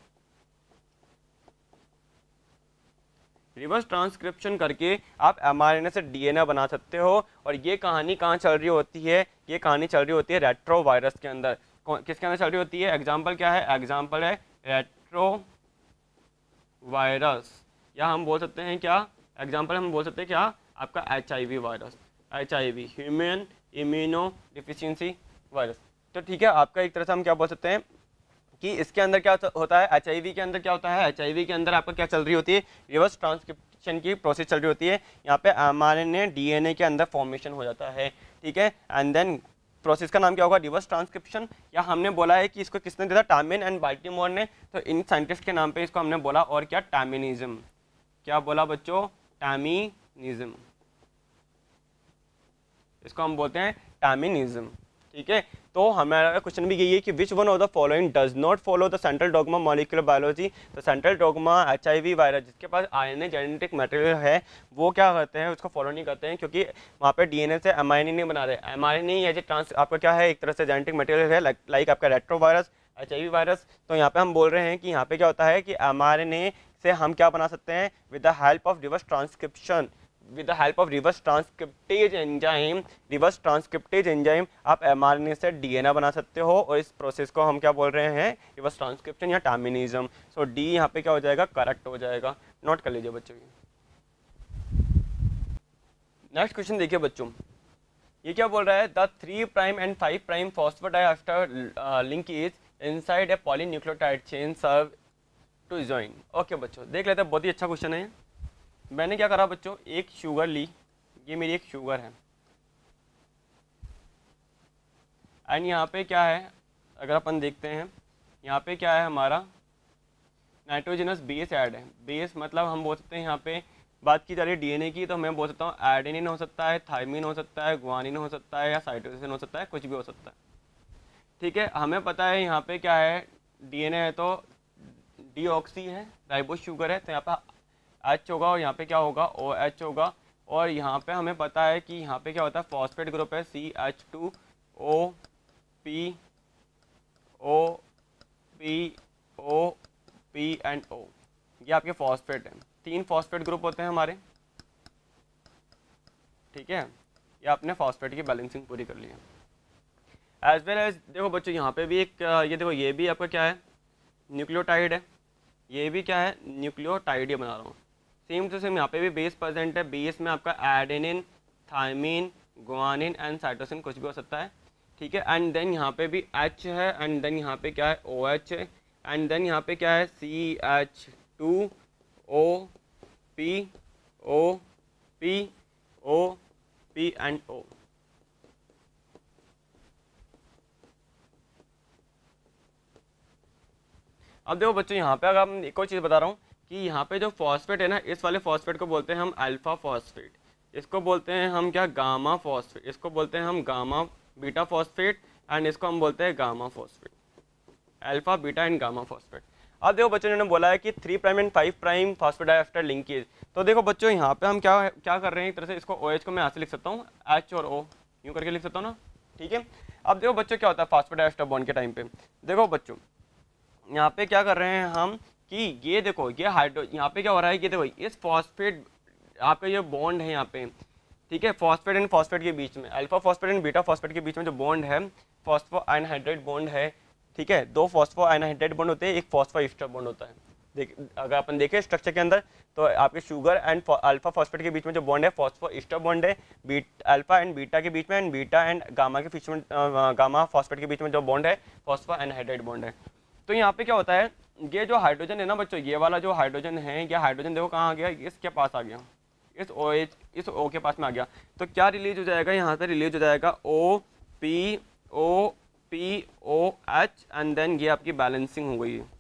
reverse transcription करके आप एमआरएनए से डीएनए बना सकते हो। और ये कहानी कहाँ चल रही होती है? ये कहानी चल रही होती है रेट्रो वायरस के अंदर। किसके अंदर चल रही होती है? एग्जाम्पल क्या है? एग्जाम्पल है रेट्रो वायरस, या हम बोल सकते हैं क्या? एग्जाम्पल हम बोल सकते हैं क्या? आपका H I V virus, H I V human immunodeficiency virus. तो ठीक है, आपका एक तरह से हम क्या बोल सकते हैं कि इसके अंदर क्या होता है? एच आई वी के अंदर क्या होता है? एच आई वी के अंदर आपका क्या चल रही होती है? रिवर्स ट्रांसक्रिप्शन की प्रोसेस चल रही होती है। यहाँ पे एमआरएनए डीएनए के अंदर फॉर्मेशन हो जाता है। ठीक है, एंड देन प्रोसेस का नाम क्या होगा, रिवर्स ट्रांसक्रिप्शन, या हमने बोला है कि इसको किसने दिया था, टामिन एंड बाल्टीमोर ने, तो इन साइंटिस्ट के नाम पे इसको हमने बोला और क्या, टामिनिज्म। क्या बोला बच्चों, टामिनिज्म, इसको हम बोलते हैं टामिनिज्म। ठीक है, तो हमारा क्वेश्चन भी यही है कि which one of the following does not follow the central dogma molecular biology. तो सेंट्रल डॉगमा एचआईवी वायरस, जिसके पास आरएनए जेनेटिक मटेरियल है, वो क्या करते हैं, उसको फॉलो नहीं करते हैं, क्योंकि वहाँ पे डीएनए से एमआरएनए नहीं बना रहे। एमआरएनए एज ए ट्रांस आपका क्या है, एक तरह से जेनेटिक मटेरियल है, लाइक लाइक आपका रेट्रो वायरस, एचआईवी वायरस। तो यहाँ पे हम बोल रहे हैं कि यहाँ पे क्या होता है कि एमआरएनए से हम क्या बना सकते हैं, with the help of reverse transcription, with the help of reverse transcriptase enzyme, reverse transcriptase enzyme आप एमआरएनए से डीएनए बना सकते हो, और इस प्रोसेस को हम क्या बोल रहे हैं, रिवर्स ट्रांसक्रिप्शन या टामिनिज्म। सो डी यहाँ पे क्या हो जाएगा, करेक्ट हो जाएगा। नोट कर लीजिए बच्चों। नेक्स्ट क्वेश्चन देखिए बच्चों, ये क्या बोल रहा है, the three prime and five prime phosphodiester linkage inside a polynucleotide chain serve to join. Okay बच्चों, देख लेते हैं, बहुत ही अच्छा क्वेश्चन है। मैंने क्या करा बच्चों, एक शुगर ली, ये मेरी एक शुगर है, एंड यहाँ पे क्या है, अगर अपन देखते हैं यहाँ पे क्या है, हमारा नाइट्रोजनस बेस ऐड है। बेस मतलब हम बोल सकते हैं, यहाँ पे बात की जा रही है डीएनए की, तो मैं बोल सकता हूँ एडेनिन हो सकता है, थायमिन हो सकता है, गुआनिन हो सकता है, या साइटोसिन हो सकता है, कुछ भी हो सकता है। ठीक है, हमें पता है यहाँ पे क्या है, डीएनए है तो डीऑक्सी है, राइबोस शुगर है, तो यहाँ पे एच होगा, और यहाँ पे क्या होगा, ओ एच होगा, और यहाँ पे हमें पता है कि यहाँ पे क्या होता है, फॉस्फेट ग्रुप है, C H two O P O P O P and O, ये आपके फॉस्फेट हैं। तीन फॉस्फेट ग्रुप होते हैं हमारे। ठीक है, ये आपने फॉस्फेट की बैलेंसिंग पूरी कर ली है। एज वेल एज देखो बच्चों, यहाँ पे भी एक, ये देखो, ये भी आपका क्या है, न्यूक्लियोटाइड है, ये भी क्या है, न्यूक्लियोटाइड, ये बना रहा हूँ। सेम टू सेम यहाँ पे भी बेस प्रेजेंट है, बेस में आपका adenine, thymine, guanine and cytosine, कुछ भी हो सकता है। ठीक है, एंड देन यहाँ पे भी H है, एंड देन यहाँ पे क्या है, OH है, एंड देन यहाँ पे क्या है, C H two O P O P O P and O। अब देखो बच्चों, यहाँ पे अगर हम एक और चीज़ बता रहा हूँ कि यहाँ पे जो फॉस्फेट है ना, इस वाले फॉस्फेट को बोलते हैं हम अल्फा फॉस्फेट, इसको बोलते हैं हम क्या, गामा फॉस्फेट, इसको बोलते हैं हम गामा बीटा फॉस्फेट, एंड इसको हम बोलते हैं gamma phosphate, alpha beta and gamma phosphate. अब देखो बच्चों, ने बोला है कि three prime and five prime phosphodiester linkage. तो देखो बच्चों, यहाँ पे हम क्या क्या कर रहे हैं, एक तरह से इसको OH को मैं ऐसे लिख सकता हूँ, H और O यूँ करके लिख सकता हूँ ना। ठीक है, अब देखो बच्चों, क्या होता है फॉस्फोडाइएस्टर बॉन्ड के टाइम पे, देखो बच्चों यहाँ पे क्या कर रहे हैं हम कि ये देखो, ये हाइड्रो, यहाँ पे क्या हो रहा है, ये देखो, इस फॉस्फेट आपका ये बॉन्ड है यहाँ पे। ठीक है, फॉस्फेट एंड फॉस्फेट के बीच में, alpha phosphate and beta phosphate के बीच में जो बॉन्ड है, फॉस्फो एनहाइड्रेट बॉन्ड है। ठीक है, दो फॉस्फो एनहाइड्रेट बॉन्ड होते हैं, एक फॉस्फो ईस्टर बॉन्ड होता है। देख, अगर अपन देखें स्ट्रक्चर के अंदर, तो आपके शुगर एंड अल्फा फॉस्फेट के बीच में जो बॉन्ड है, फॉस्फो ईस्टर बॉन्ड है। बीट अल्फा एंड बीटा के बीच में, एंड बीटा एंड गामा के बीच में, गामा फॉस्फेट के बीच में जो बॉन्ड है, फॉस्फो एनहाइड्रेट बॉन्ड है। तो यहाँ पे क्या होता है, ये जो हाइड्रोजन है ना बच्चों, ये वाला जो हाइड्रोजन है, ये हाइड्रोजन देखो कहाँ आ गया, इसके पास आ गया, इस ओ एच इस ओ के पास में आ गया। तो क्या रिलीज हो जाएगा, यहाँ से रिलीज हो जाएगा O P O P O H, and then ये आपकी बैलेंसिंग हो गई है,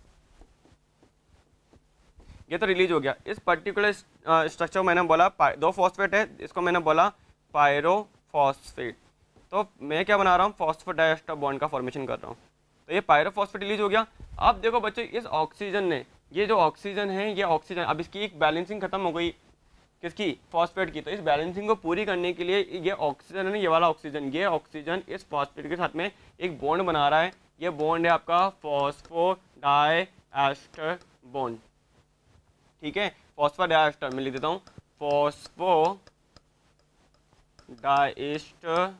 ये तो रिलीज हो गया। इस पर्टिकुलर स्ट्रक्चर मैंने बोला दो फॉस्फेट है, इसको मैंने बोला पायरोफॉस्फेट। तो मैं क्या बना रहा हूँ, फॉस्फोडाइएस्टर बॉन्ड का फॉर्मेशन कर रहा हूँ। तो ये पायरोफॉस्फेट रिलीज हो गया। अब देखो बच्चों, इस ऑक्सीजन ने, ये जो ऑक्सीजन है, ये ऑक्सीजन, अब इसकी एक बैलेंसिंग खत्म हो गई, किसकी, फॉस्फेट की। तो इस बैलेंसिंग को पूरी करने के लिए ये ऑक्सीजन है ना, ये वाला ऑक्सीजन, ये ऑक्सीजन इस फॉस्फेट के साथ में एक बॉन्ड बना रहा है। ये बॉन्ड है आपका फॉस्फोडाइएस्टर बॉन्ड। ठीक है, फॉस्फोडाइएस्टर मैं लिख देता हूँ, फॉस्फोडाइएस्टर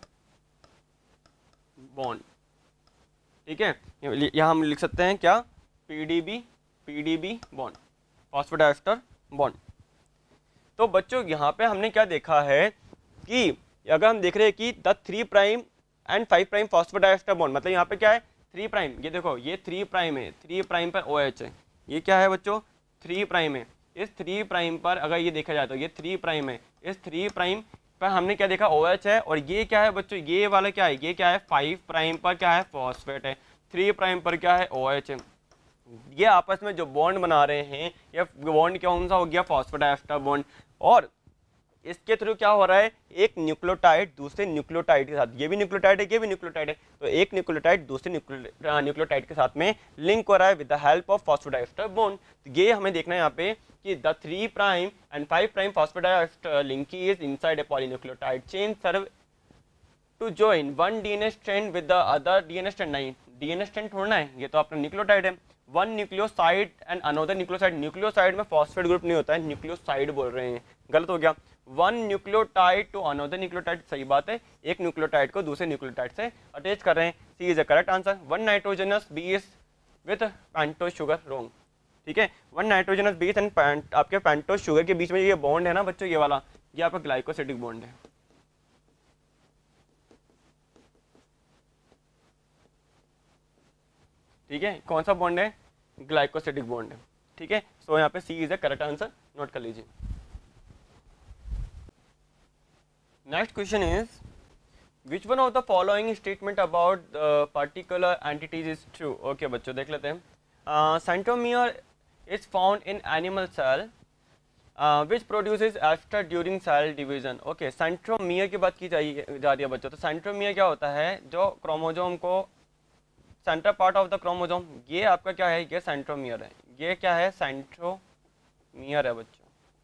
बॉन्ड। ठीक है, यहाँ हम लिख सकते हैं क्या, PDB, PDB bond, phosphodiester bond. तो बच्चों यहाँ पे हमने क्या देखा है कि अगर हम देख रहे हैं कि the three prime and five prime phosphodiester bond, मतलब यहाँ पे क्या है, थ्री प्राइम, ये देखो ये थ्री प्राइम है, थ्री प्राइम पर OH है, ये क्या है बच्चों, थ्री प्राइम है। इस थ्री प्राइम पर अगर ये देखा जाए तो ये थ्री प्राइम है, इस थ्री प्राइम पर हमने क्या देखा OH है, और ये क्या है बच्चों, ये वाला क्या है, ये क्या है फाइव प्राइम पर क्या है फॉस्फेट है, थ्री प्राइम पर क्या है OH है। ये आपस में जो बॉन्ड बना रहे हैं, ये बॉन्ड कौन सा हो गया, फॉस्फोडाइस्टर बॉन्ड। और इसके थ्रू क्या हो रहा है, एक न्यूक्लियोटाइड दूसरे न्यूक्लियोटाइड के साथ, ये भी न्यूक्लियोटाइड है ये भी न्यूक्लियोटाइड है, तो एक न्यूक्लियोटाइड दूसरे न्यूक्लियोटाइड के साथ में लिंक हो रहा है with the help of phosphodiester bond. तो ये हमें देखना है यहाँ पे कि the three prime and five prime phosphodiester linkage inside a polynucleotide chain serve to join one DNA strand with the other DNA strand. नहीं, डीएनए स्ट्रैंड छोड़ना है, ये तो अपना न्यूक्लियोटाइड है। One nucleoside and another nucleoside, nucleoside में phosphate group नहीं होता है, न्यूक्लियोसाइड बोल रहे हैं, गलत हो गया। One nucleotide to another nucleotide, सही बात है, एक न्यूक्लियोटाइड को दूसरे न्यूक्लियोटाइड से अटैच कर रहे हैं, C is the correct answer. One nitrogenous base with pentose sugar, wrong, ठीक है। वन नाइट्रोजनस बेस एंड आपके पेंटोज शुगर के बीच में ये बॉन्ड है ना बच्चों, ये वाला, ये आपका ग्लाइकोसिडिक बॉन्ड है, ठीक है। कौन सा बॉन्ड है, ग्लाइकोसिडिक बॉन्ड है, ठीक है। सो so, यहाँ पे C is the correct answer, note कर लीजिए। Next question is which one of the following statement about particular entities is true. Okay बच्चों देख लेते हैं। Centromere is found in animal cell which produces aster during cell division. Okay, centromere की बात की जा रही है बच्चों। तो सेंट्रोमियर क्या होता है, जो क्रोमोजोम को center part of the chromosome, ये आपका क्या है, ये सेंट्रोमियर है, ये क्या है सेंट्रोमियर है बच्चों,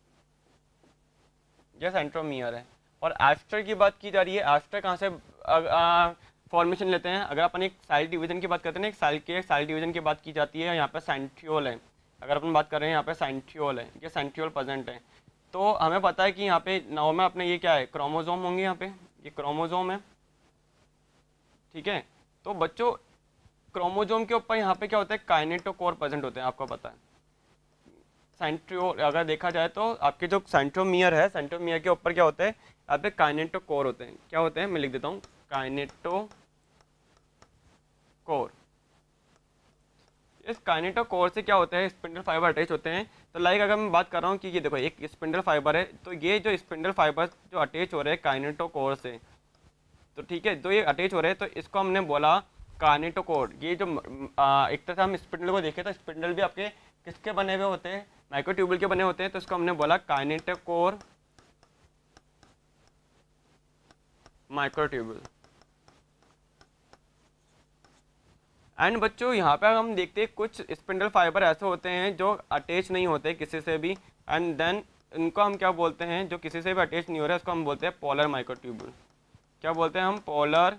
ये सेंट्रोमियर है। और एस्टर की बात की जा रही है, एस्टर कहाँ से फॉर्मेशन लेते हैं, अगर अपन एक सेल डिवीजन की बात करते हैं ना, एक सेल के सेल डिवीजन की बात की जाती है, यहाँ पे सेंट्रियोल है, अगर अपन बात कर रहे हैं यहाँ पे सेंट्रियोल है, ये सेंट्रियोल प्रेजेंट है, तो हमें पता है कि यहाँ पे नाव में अपने ये क्या है क्रोमोजोम होंगे, यहाँ पे ये क्रोमोजोम है, ठीक है। तो बच्चों क्रोमोजोम के ऊपर यहाँ पे क्या होता है, काइनेटोकोर प्रेजेंट होते हैं, आपको पता है। सेंट्रियोल अगर देखा जाए तो आपके जो सेंट्रोमियर है, सेंट्रोमियर के ऊपर क्या होता है, यहाँ पे काइनेटोकोर होते हैं, क्या होते हैं मैं लिख देता हूँ, काइनेटोकोर। इस काइनेटोकोर से क्या होता है, स्पिंडल फाइबर अटैच होते हैं। तो लाइक अगर मैं बात कर रहा हूँ कि ये देखो एक स्पिंडल फाइबर है, तो ये जो स्पिंडल फाइबर जो अटैच हो रहे हैं काइनेटोकोर से, तो ठीक है, जो ये अटैच हो रहे हैं, तो इसको हमने बोला काइनेटोकोर। ये जो आ, एक तरह से हम स्पिंडल को देखें तो स्पिंडल भी आपके किसके बने हुए होते हैं, माइक्रोट्यूबुल के बने होते हैं, तो इसको हमने बोला काइनेटोकोर माइक्रोट्यूबुल। एंड बच्चों यहाँ पे हम देखते हैं कुछ स्पिंडल फाइबर ऐसे होते हैं जो अटैच नहीं होते किसी से भी, एंड देन इनको हम क्या बोलते हैं, जो किसी से भी अटैच नहीं हो रहा है, उसको हम बोलते हैं पोलर माइक्रोट्यूबुल। क्या बोलते हैं हम, पोलर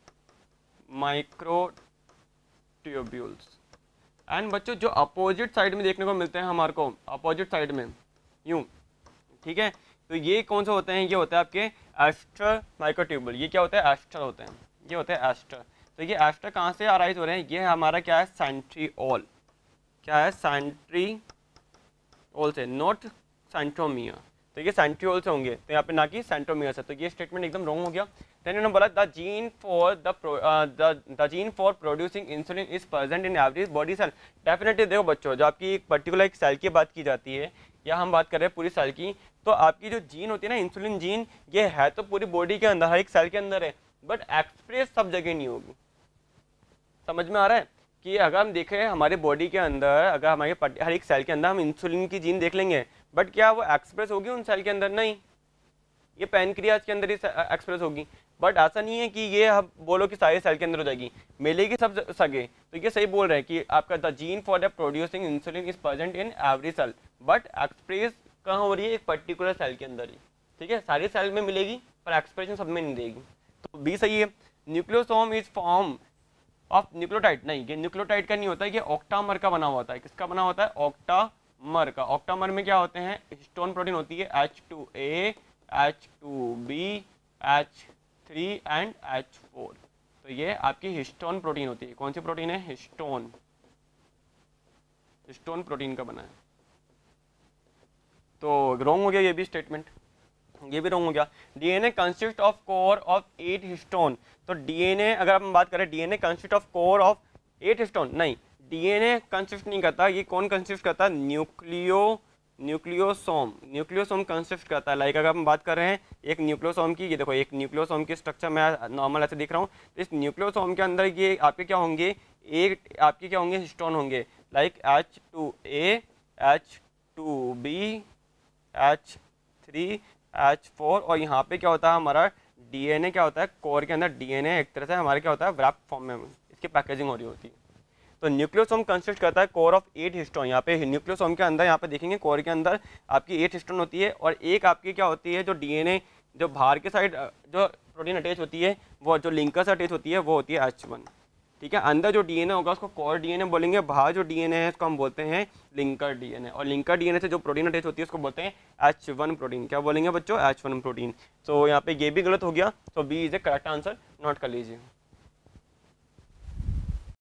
माइक्रोट्यूब्यूल्स। एंड बच्चों जो अपोजिट साइड में देखने को मिलते हैं हमारे को, अपोजिट साइड में यूं, ठीक है, तो ये कौन से होते हैं, ये होता है आपके एस्टर माइक्रोट्यूबुल। ये क्या होता है, एस्टर होते हैं, ये होते हैं एस्टर। तो ये एस्टर कहाँ से अराइज हो रहे हैं, ये हमारा क्या है सेंट्रियोल, क्या है सेंट्रियोल से, नॉट सेंट्रोमियर। तो ये सेंट्रियोल से होंगे, तो यहाँ पे ना कि सेंट्रोमियर से, तो ये स्टेटमेंट एकदम रॉन्ग हो गया। देन उन्होंने बोला the gene for the the gene for producing insulin is present in every body cell. Definitely देखो बच्चों, जो आपकी एक पर्टिकुलर एक सेल की बात की जाती है, या हम बात कर रहे हैं पूरी सेल की, तो आपकी जो जीन होती है ना इंसुलिन जीन, ये है तो पूरी बॉडी के अंदर, हर एक सेल के अंदर है, बट एक्सप्रेस सब जगह नहीं होगी। समझ में आ रहा है कि अगर हम देखें हमारे बॉडी के अंदर, अगर हमारे हर एक सेल के अंदर हम इंसुलिन की जीन देख लेंगे, बट क्या वो एक्सप्रेस होगी उन सेल के अंदर, नहीं, ये पैनक्रियाज के अंदर ही एक्सप्रेस होगी। बट ऐसा नहीं है कि ये हम बोलो कि सारे सेल के अंदर हो जाएगी, मिलेगी सब सगे। तो ये सही बोल रहे हैं कि आपका the gene for the producing insulin is present in every cell, but express कहाँ हो रही है, एक पर्टिकुलर सेल के अंदर ही, ठीक है, सारी सेल में मिलेगी पर एक्सप्रेशन सब में नहीं देगी। तो बी सही है। Nucleosome is form of nucleotide, नहीं ये न्यूक्लियोटाइड का नहीं होता है, ये ऑक्टामर का बना होता है। किसका बना होता है, ऑक्टामर का। ऑक्टामर में क्या होते हैं, हिस्टोन प्रोटीन होती है, H two A, H two B, H three and H four. तो ये आपकी हिस्टोन प्रोटीन होती है। कौन सी प्रोटीन है, हिस्टोन, हिस्टोन प्रोटीन का बना है। तो रॉन्ग हो गया ये भी स्टेटमेंट, ये भी रॉन्ग हो गया। DNA consist of core of eight histone. तो डीएनए अगर हम बात करें, DNA consist of core of eight histone, नहीं, डीएनए कंसिस्ट नहीं करता। ये कौन कंसिस्ट करता है, न्यूक्लियो न्यूक्लियोसोम, न्यूक्लियोसोम कंसिस्ट करता है, लाइक अगर हम बात कर रहे हैं एक न्यूक्लियोसोम की, ये देखो एक न्यूक्लियोसोम की स्ट्रक्चर मैं नॉर्मल ऐसे दिख रहा हूँ, तो इस न्यूक्लियोसोम के अंदर ये आपके क्या होंगे, एक आपके क्या होंगे हिस्टोन होंगे, like H two A, H two B, H three, H four, और यहाँ पे क्या होता है हमारा डीएनए, क्या होता है कोर के अंदर डीएनए एक तरह से हमारे क्या होता है व्रैप फॉर्म में इसकी पैकेजिंग हो रही होती है। तो न्यूक्लियोसोम कंसिस्ट करता है कोर ऑफ एट हिस्टोन, यहाँ पे न्यूक्लियोसोम के अंदर यहाँ पे देखेंगे कोर के अंदर आपकी एट हिस्टोन होती है, और एक आपकी क्या होती है जो डीएनए जो बाहर के साइड जो प्रोटीन अटैच होती है वो जो लिंकर से अटैच होती है वो होती है एच वन, ठीक है। अंदर जो डीएनए होगा उसको कोर डीएनए बोलेंगे, बाहर जो डीएनए है उसको हम बोलते हैं लिंकर डीएनए, और लिंकर डीएनए से जो प्रोटीन अटैच होती है उसको बोलते हैं एच वन प्रोटीन। क्या बोलेंगे बच्चों, एच वन प्रोटीन। तो यहाँ पे ये भी गलत हो गया, तो B is a correct answer, note कर लीजिए।